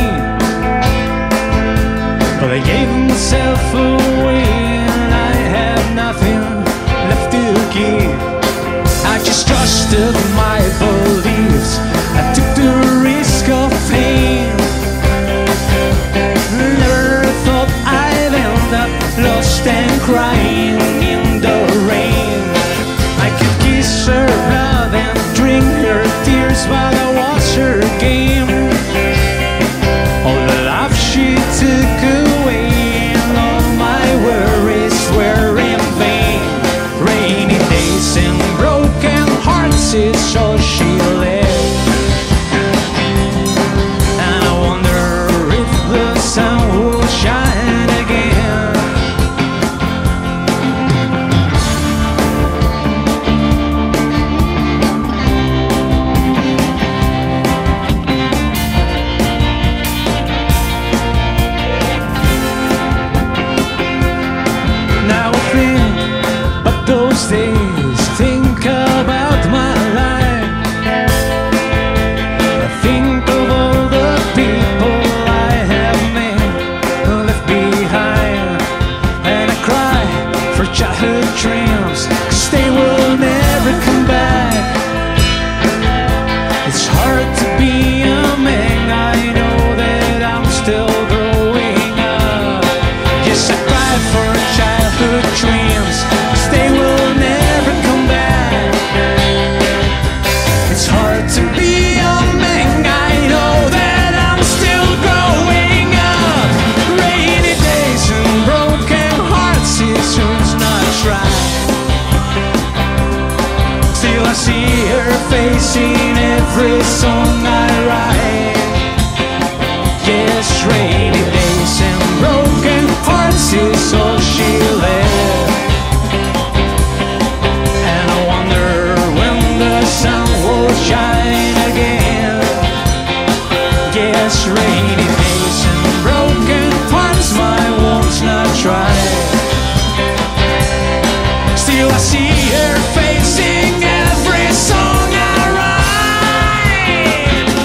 But I gave myself away and I have nothing left to give. I just trusted my beliefs, I took the risk of pain. Never thought I'd end up lost and crying in the rain. I could kiss her blood and drink her tears while I watch her game. All the love she took away I see her face in every song I write. Yes, rainy days and broken hearts is all she left. And I wonder when the sun will shine again. Yes, rainy days and broken hearts, my wounds not dry. Still I see her facing every song I write.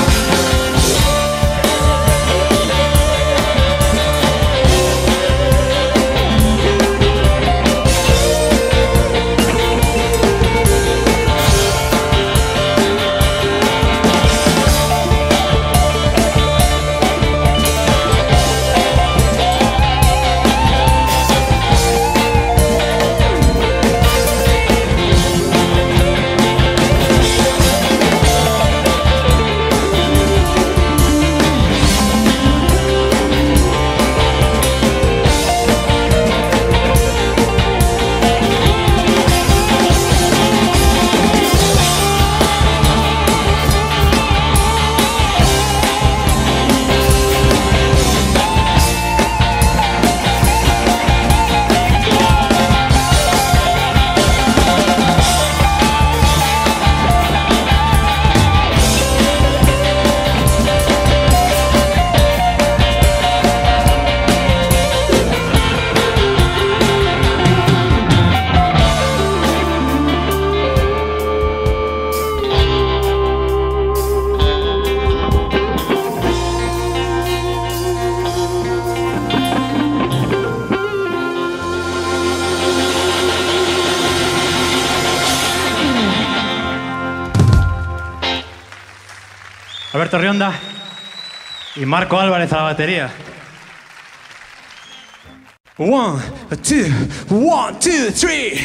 Alberto Rionda y Marco Álvarez a la batería. 1, 2, 1, 2, 3.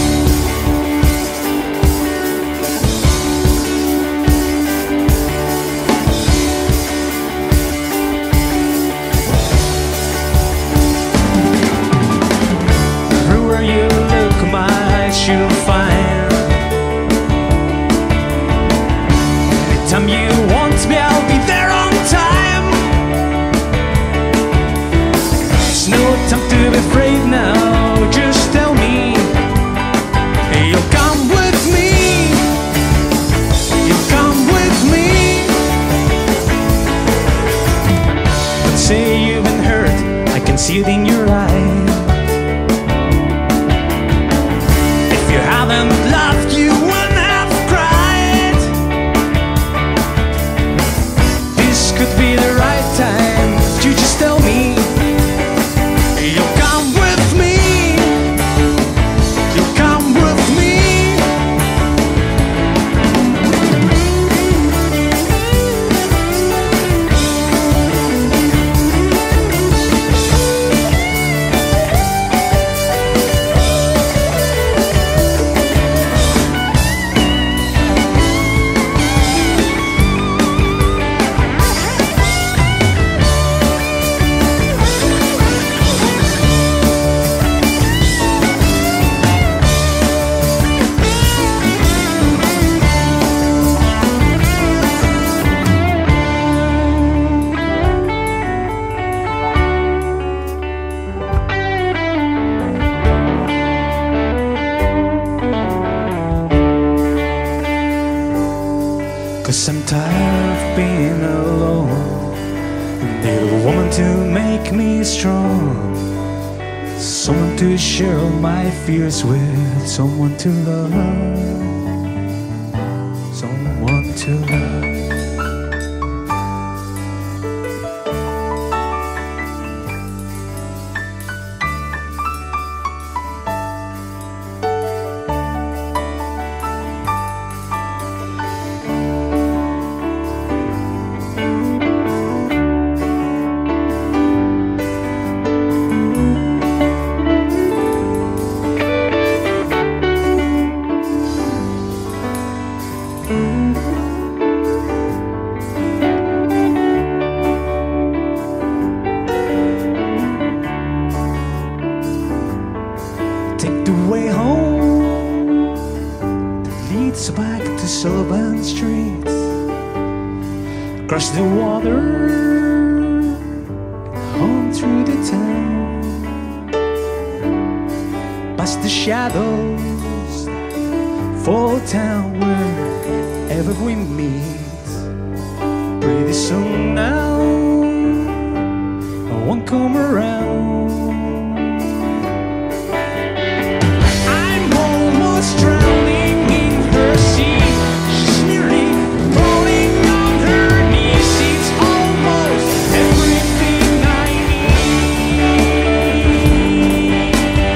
Everywhere you look, my eyes you'll find. Anytime you want me, I'll be there on time. There's no time to be afraid now. Just tell me you'll come with me. You'll come with me. But say you've been hurt, I can see it in your eyes. If you haven't laughed, you wouldn't have cried. This could be the right time. You just tell me you'll come with me. You'll come with me. Cause I'm tired of being alone. Need a woman to make me strong. Someone to share all my fears with. Someone to love. Someone to love. streets, back to Sullivan Street, across the water, home through the town, past the shadows, fall town where evergreen meets. Pretty soon now, I won't come around. I'm almost drowning in her sea. She's nearly falling on her knees. It's almost everything I need.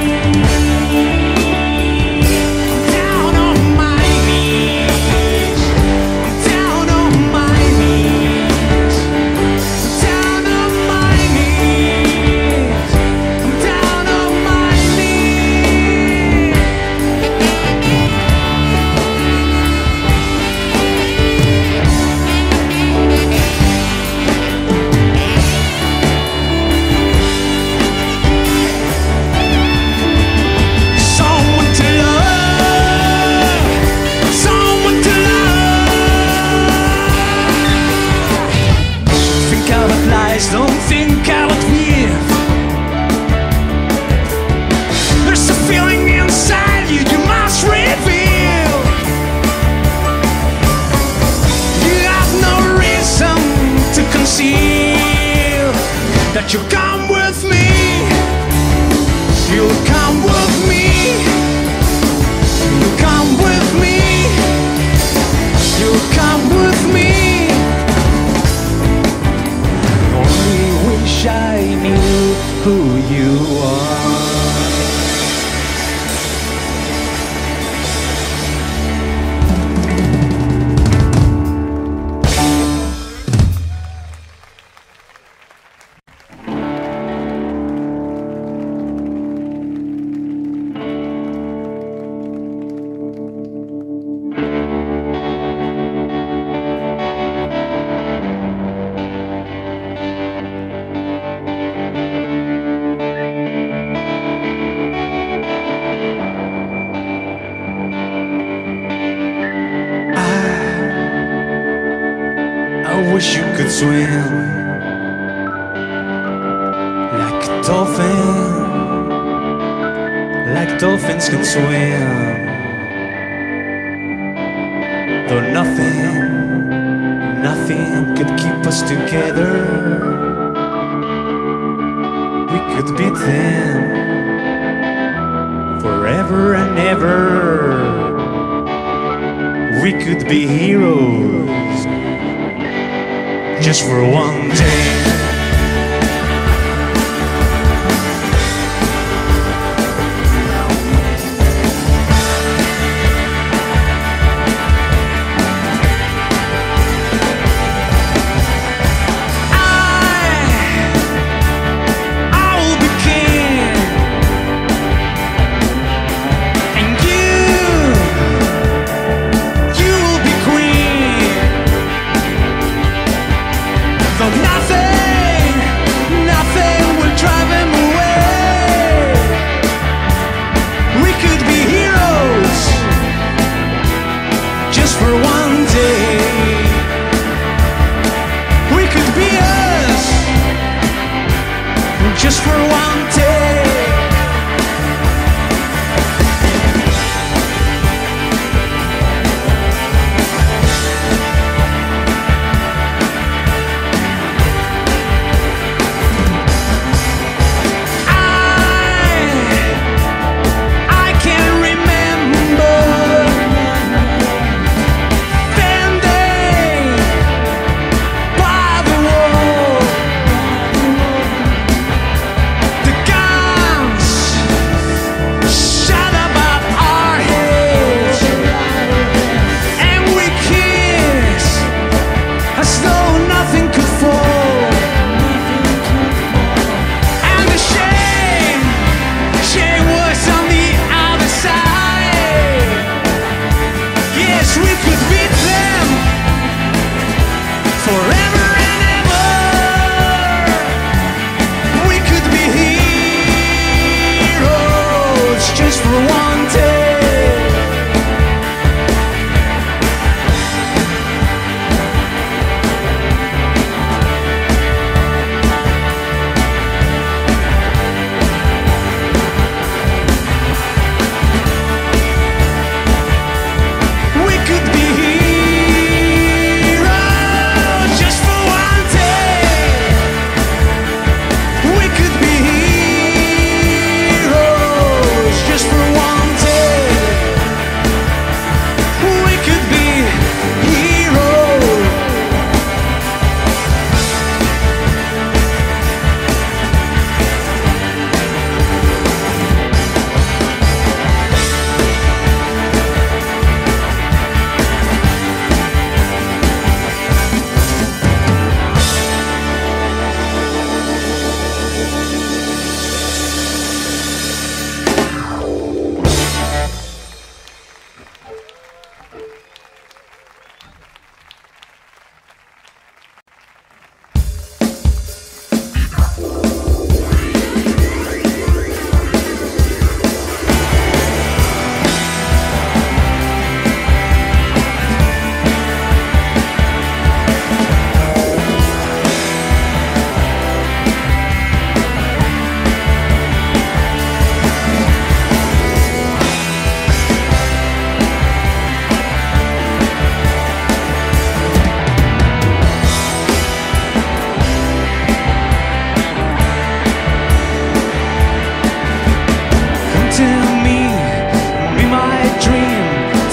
I'm down on my knees. I'm down on my knees. I'm down on my knees. I'm down on my knees. Someone to love, someone to love. Think about lies, don't think about fear. There's a feeling inside you, you must reveal. You have no reason to conceal that you come with me. You'll come with me. You'll come with me. You'll come with me. Only wish I knew who you are. I wish you could swim like a dolphin, like dolphins can swim. Though nothing could keep us together. We could beat them forever and ever. We could be heroes just for one day. I'll be king, and you'll be queen. Though nothing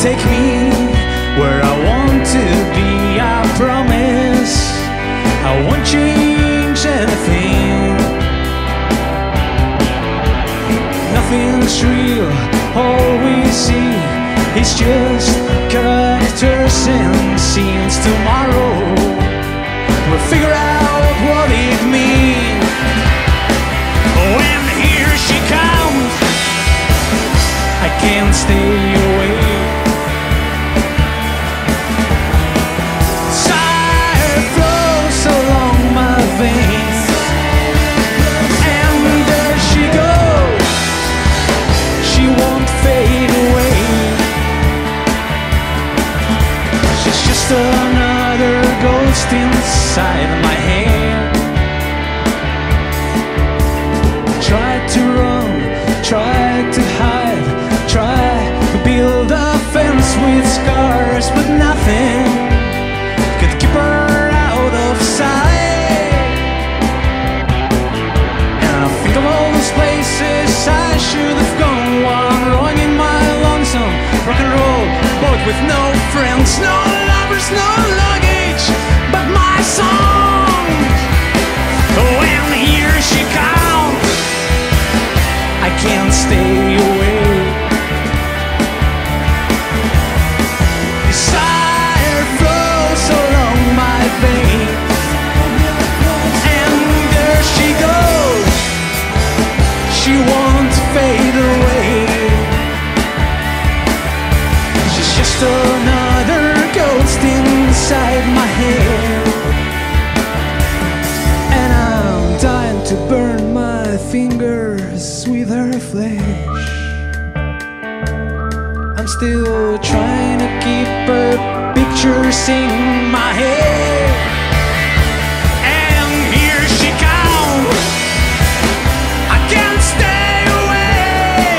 take me where I want to be. I promise I won't change anything. Nothing's real, all we see is just characters and scenes. Tomorrow we'll figure out what it means. When here she comes, I can't stay away. Fire flows along my veins, and there she goes. She won't fade away. She's just another ghost inside my head. Try to run, try to hide, try to build a fence with scars, but nothing could keep her out of sight. And I think of all those places I should have gone while I'm rowing in my lonesome rock and roll boat with no friends, no lovers, no luggage, but my song. When here she comes, I can't stay away. Desire flows along my veins, and there she goes. She won't fade away. She's just another ghost inside my head. And I'm dying to burn my fingers with her flesh. I'm still trying to keep her pictures in my head. And here she comes, I can't stay away.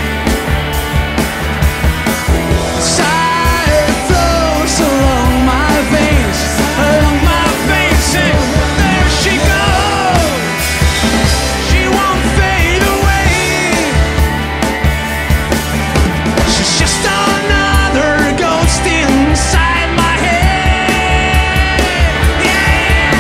Desire flows along my veins, and there she goes. She won't fade away. She's just another ghost inside my head. Yeah.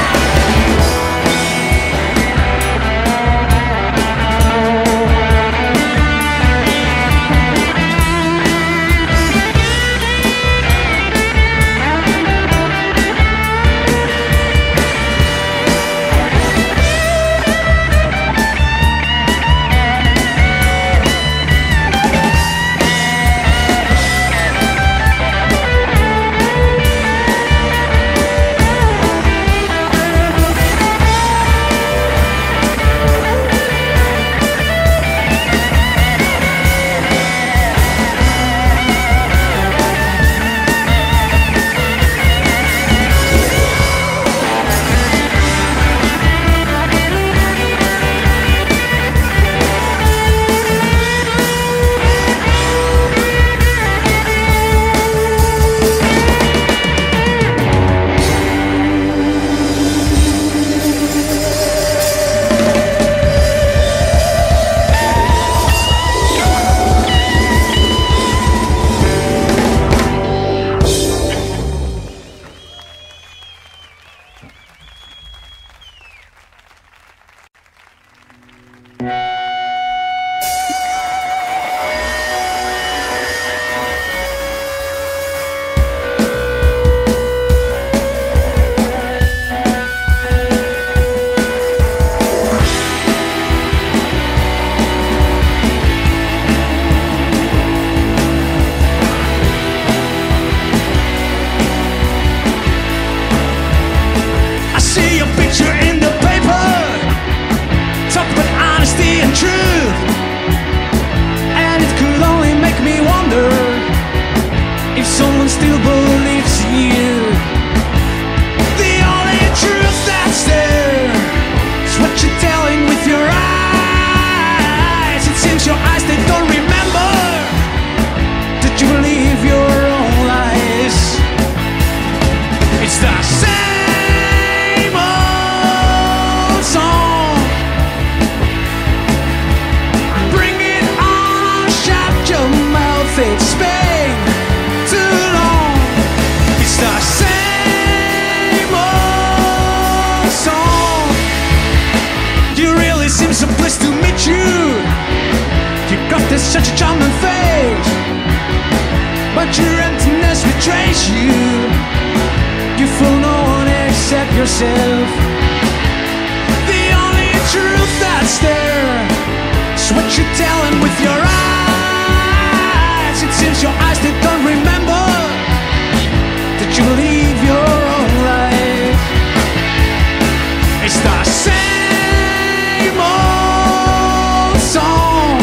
myself. The only truth that's there is what you're telling with your eyes. It seems your eyes, they don't remember that you live your own life. It's the same old song.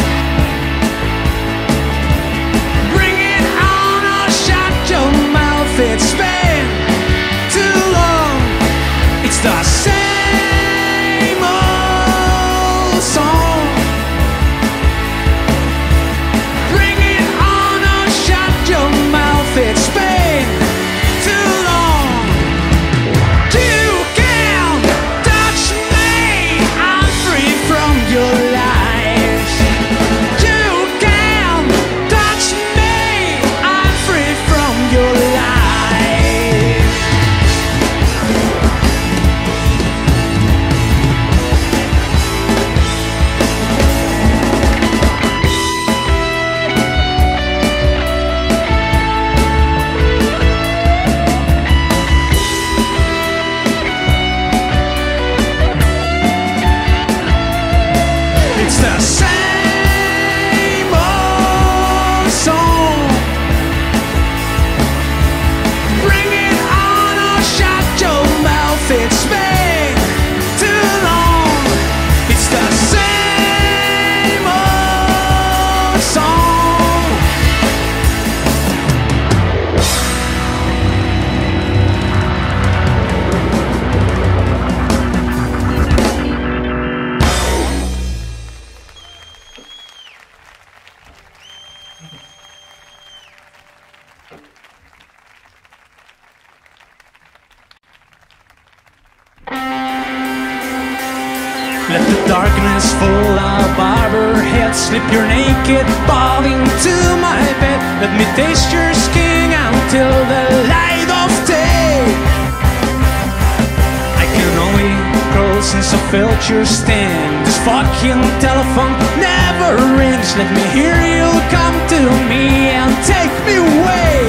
Bring it on or shut your mouth. It's been too long. It's the same old song. Bring it on or shut your mouth. It's been too long. You can't touch me. I'm free from your lies. You can't touch me. I'm free from your lies. It's the same old song. Bring it on or shut your mouth. It's been too long. It's the same old song. Let the darkness fall above our heads. Slip your naked body into my bed. Let me taste your skin until the light of day. I can only crawl since I felt your stand. This fucking telephone never rings. Let me hear you come to me and take me away.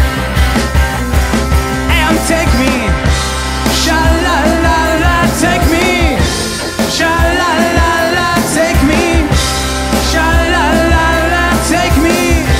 And take me, sha-la-la-la, take me. Sha-la-la-la, take me. Sha-la-la-la, take me.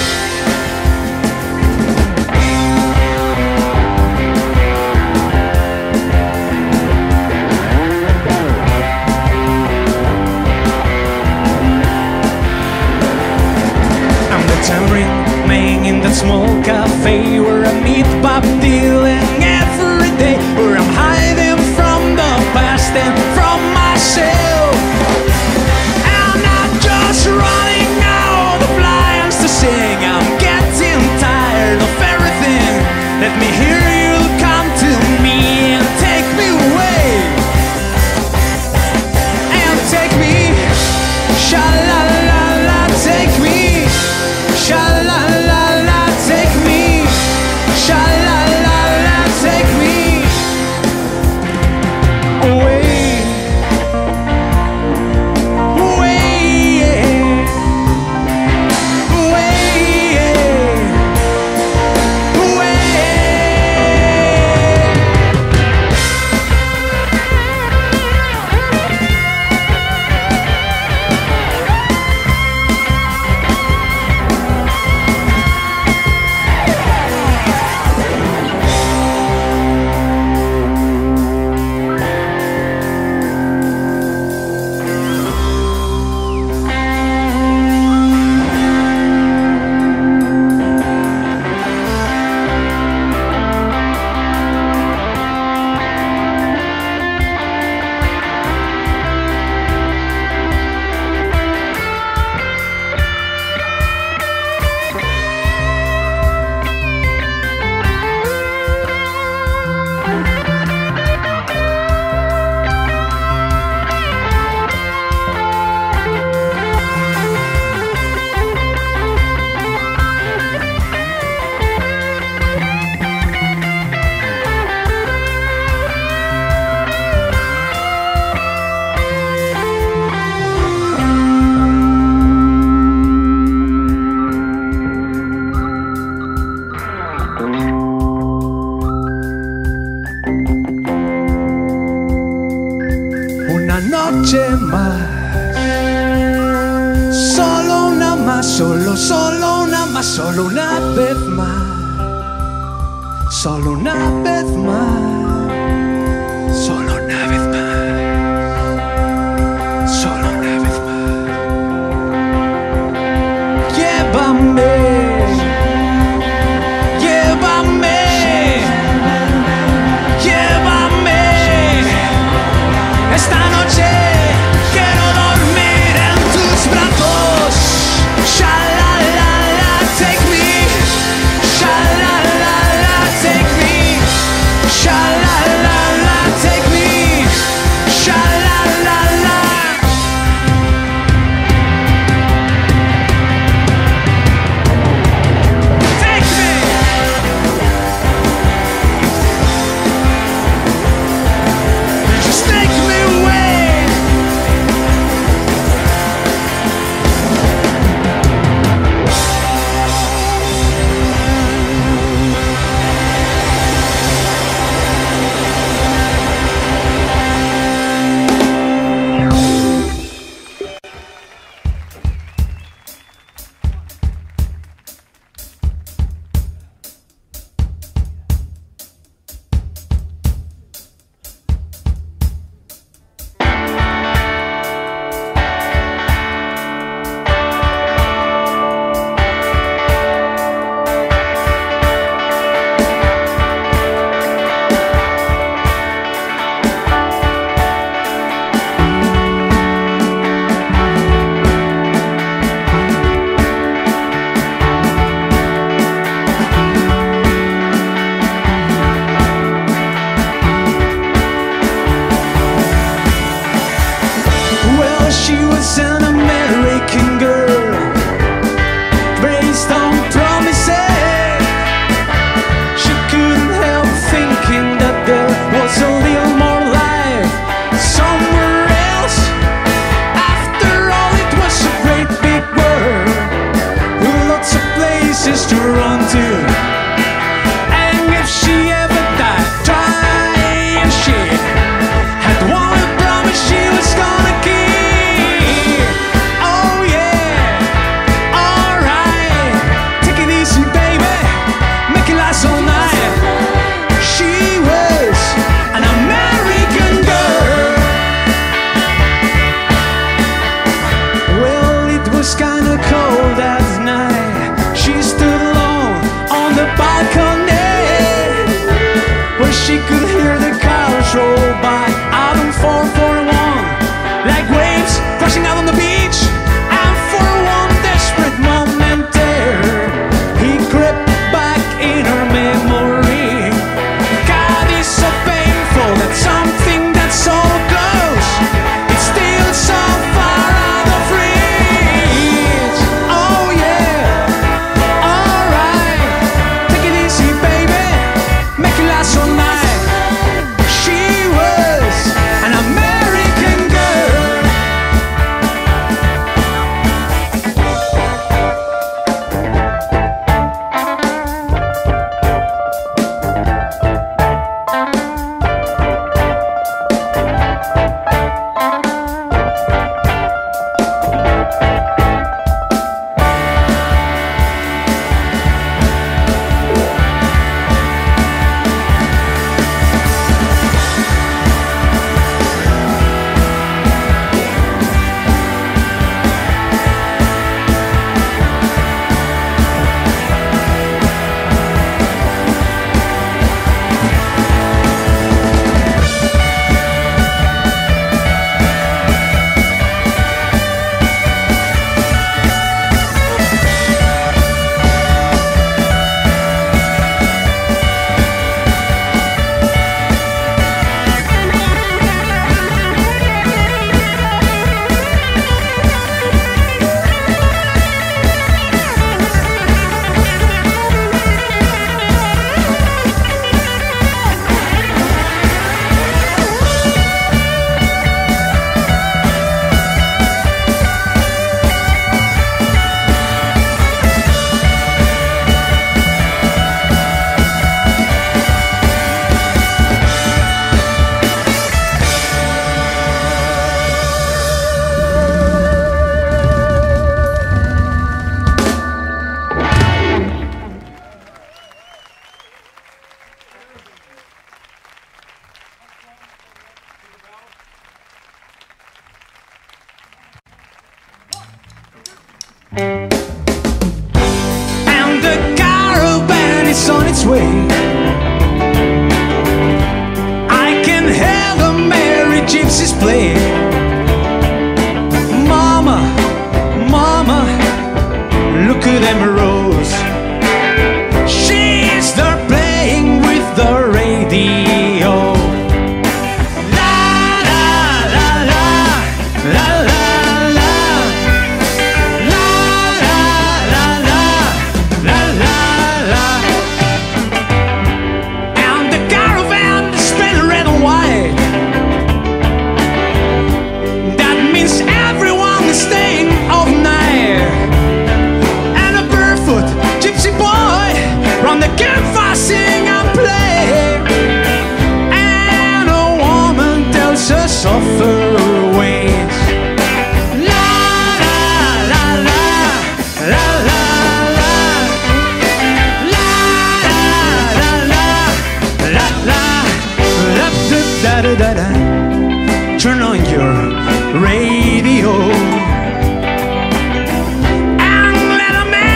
I'm the tambourine man in that small cafe where I meet Bob Dylan every day, where I'm hiding from the past and from myself. I'm not just running out of lines to sing. I'm getting tired of everything. Let me hear you come to me and take me away. And take me, sha-la-la-la, take me. Sha-la-la-la, take me. Sha-la-la-la, take me away. noche más. Solo una más, solo una más, solo una vez más. Solo una vez más. Solo una vez más. Solo una vez más. Llévame. Llévame. Llévame. Esta noche quiero dormir en tus brazos. Sha-la-la-la, take me. Sha-la-la-la, take me. Sha-la-la-la, take me. play. I can hear the merry gypsies play. Mama, mama, look at them rose. She's there playing with the radio. La la la la, la la la, la la la la, la la la. And the caravan is painted red and white. That means everyone is staying all night. And a barefoot gypsy boy round the campfire sing and play. And a woman tells her softer ways. La la la la, la la la, la la la, la la, la da da da da. Turn on your radio. And let me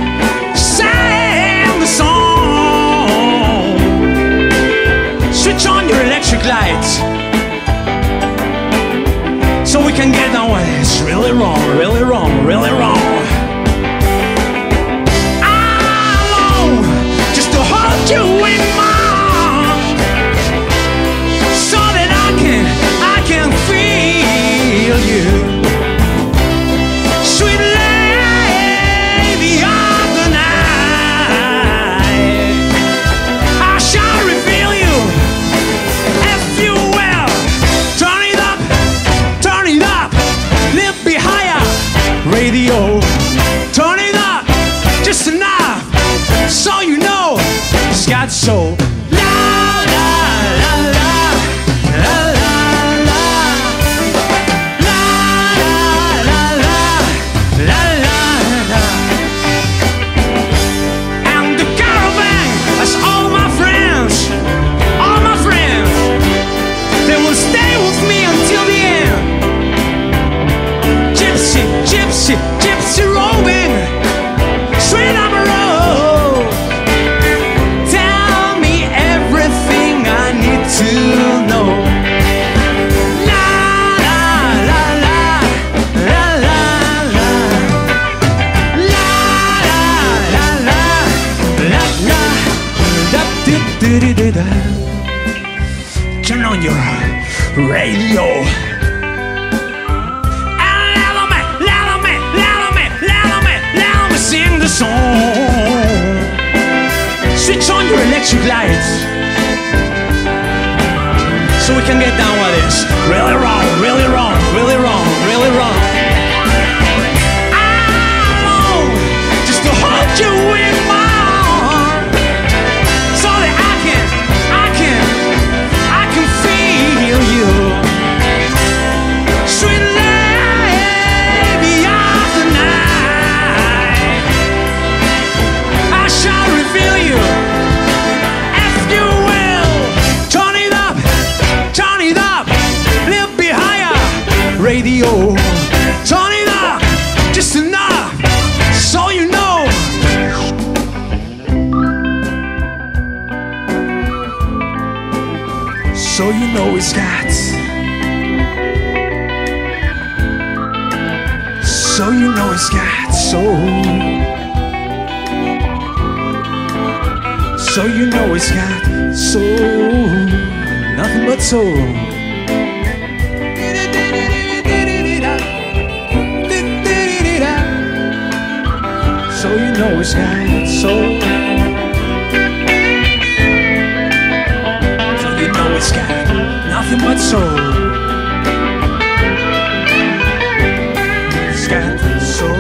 sing the song. Switch on your electric lights so we can get down with it's really wrong, really wrong, really wrong. I long just to hold you in my arms so that I can feel you. Sweet lady of the night, I shall reveal you if you will. Turn it up, lift me higher. Radio, turn it up, just enough so you know it's got soul. La la la la, la la la, la la la, la la la. And the caravan has all my friends, they will stay with me until the end. Gypsy, gypsy, gypsy roving, straight on the road. Tell me everything I need to know. La la la la, la la la, la la la la, la la, da da da da da. Turn on your radio. Let me sing the song. Switch on your electric lights so we can get down with this. Really wrong, really wrong, really wrong, really wrong. I long just to hold you in my arms so that I can feel you. Sweet lady of the night, I shall reveal you if you will. Turn it up, lift me higher. Radio, turn it up, just enough so you know. So you know it's got. So you know it's got soul. So you know it's got soul. Nothing but soul. So you know it's got soul. So you know it's got nothing but soul. It's got soul.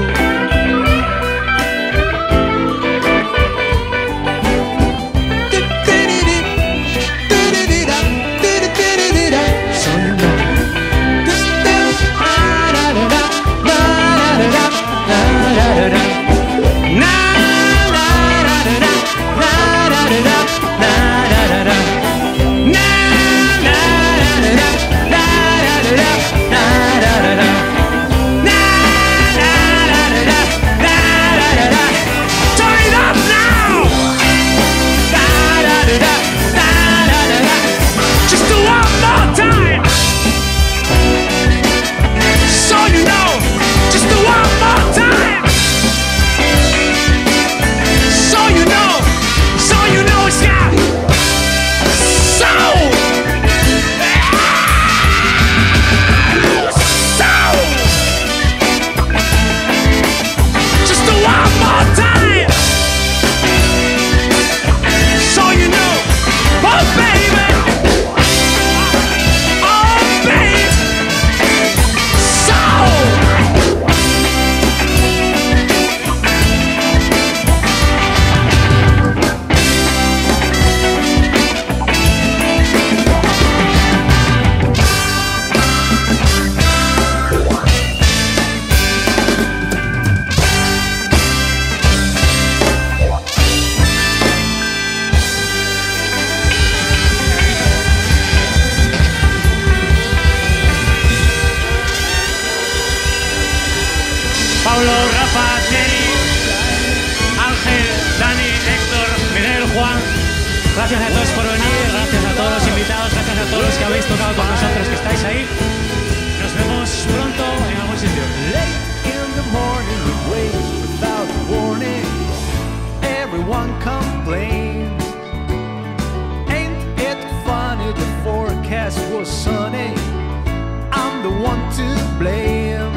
Gracias a todos por venir, gracias a todos los invitados, gracias a todos los que habéis tocado con nosotros, que estáis ahí. Nos vemos pronto en algún sitio. Late in the morning, it rains without warning. Everyone complains. Ain't it funny? The forecast was sunny. I'm the one to blame.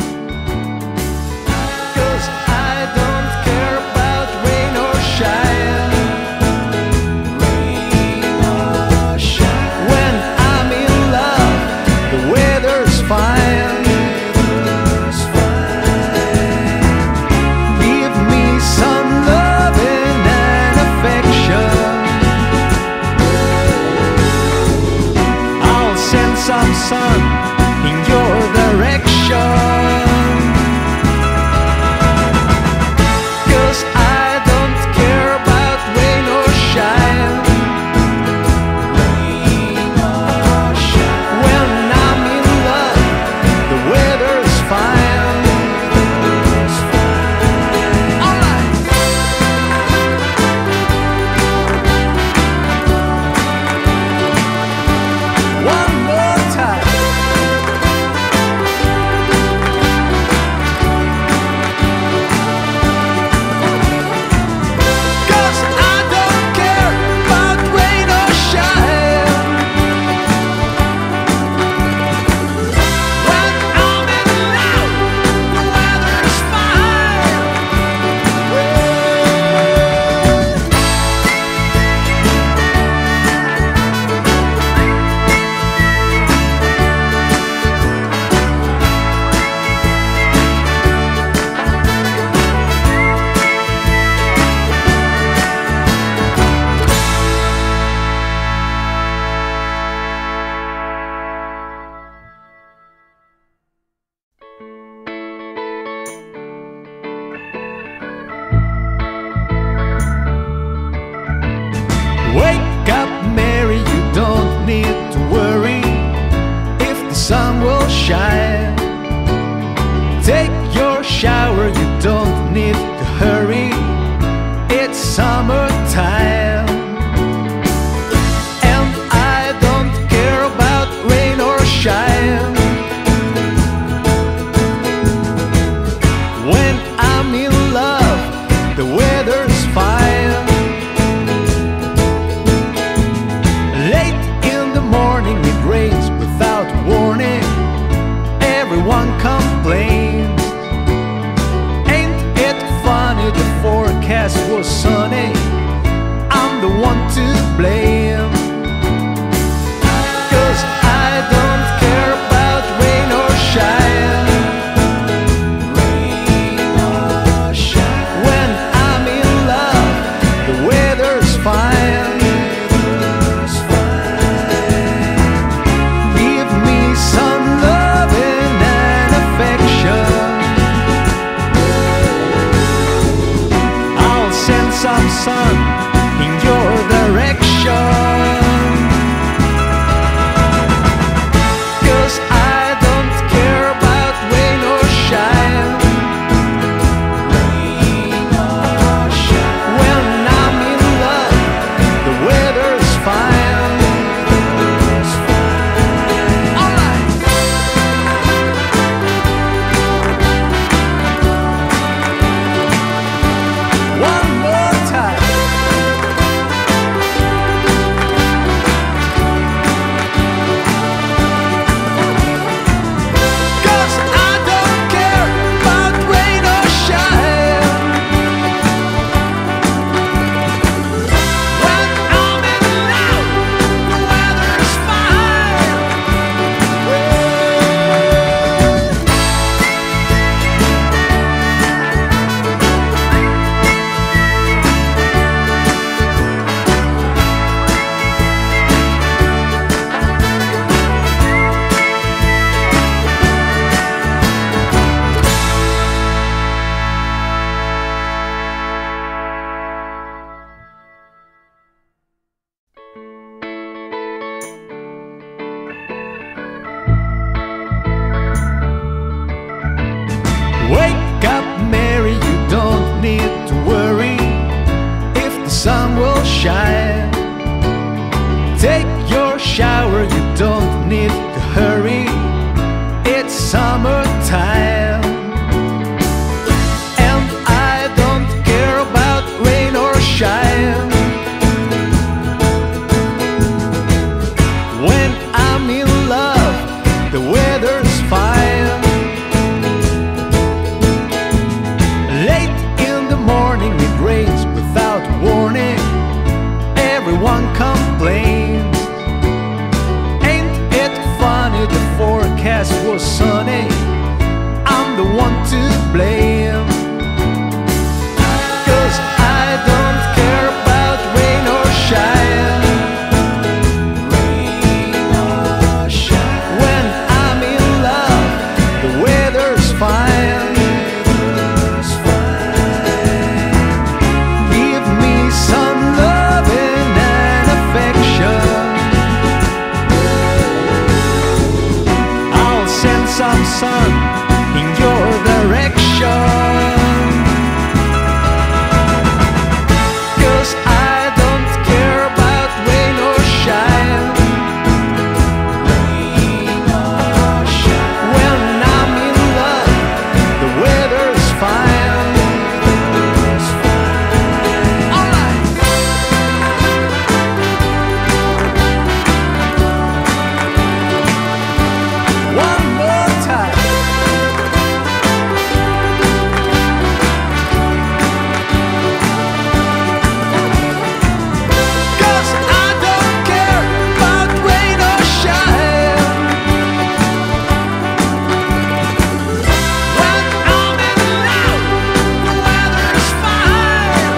'Cause I don't care about rain or shine. When I'm in love, the weather's fine. Give me some loving and affection. I'll send some sun in your direction. 'Cause I don't care about rain or shine. When I'm in love, the weather's fine. Alright. One more time. 'Cause I don't care about rain or shine. When I'm in love, the weather's fine. Wake up, Mary, you don't need to worry if the sun will shine. Take your shower, you don't need to hurry. It's summertime. And I don't care about rain or shine. When I'm in love, the weather's fine. Late in the morning, it rains without warning. Everyone complains. Ain't it funny? The forecast was sunny. I'm the one to blame. 'Cause I don't care about rain or shine. When I'm in love, the weather's fine. Give me some loving and affection. I'll send some sun in your direction. 'Cause I don't care about rain or shine. When I'm in love, the weather's fine. Alright. One more time. 'Cause I don't care about rain or shine. When I'm in love, the weather's fine. Wake up, Mary, you don't need to worry if the sun will shine. everyone complains. Ain't it funny the forecast was sunny? I'm the one to blame. 'Cause I don't care about rain or shine. When I'm in love, the weather's fine. Give me some loving and affection. I'll send some sun in your direction. 'Cause I don't care about rain or shine. When I'm in love, the weather's fine. Alright. One more time. 'Cause I don't care about rain or shine. When I'm in love, the weather's fine.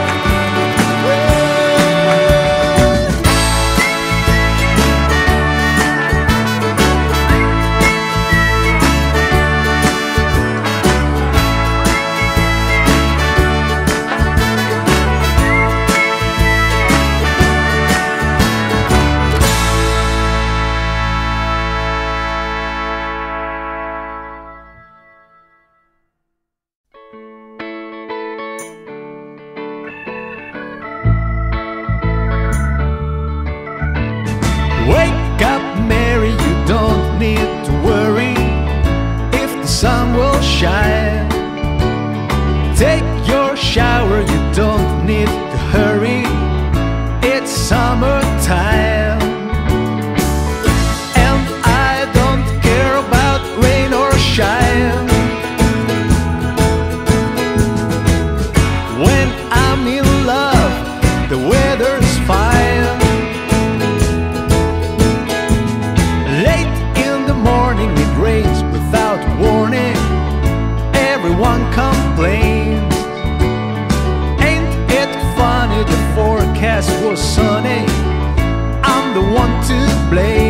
Wake up, Mary, you don't need to worry if the sun will shine. Take your shower, you don't need to hurry. It's summertime. And I don't care about rain or shine. When I'm in love, the weather's fine. Late in the morning it rains without warning. Everyone complains. Ain't it funny the forecast was sunny? I'm the one to blame.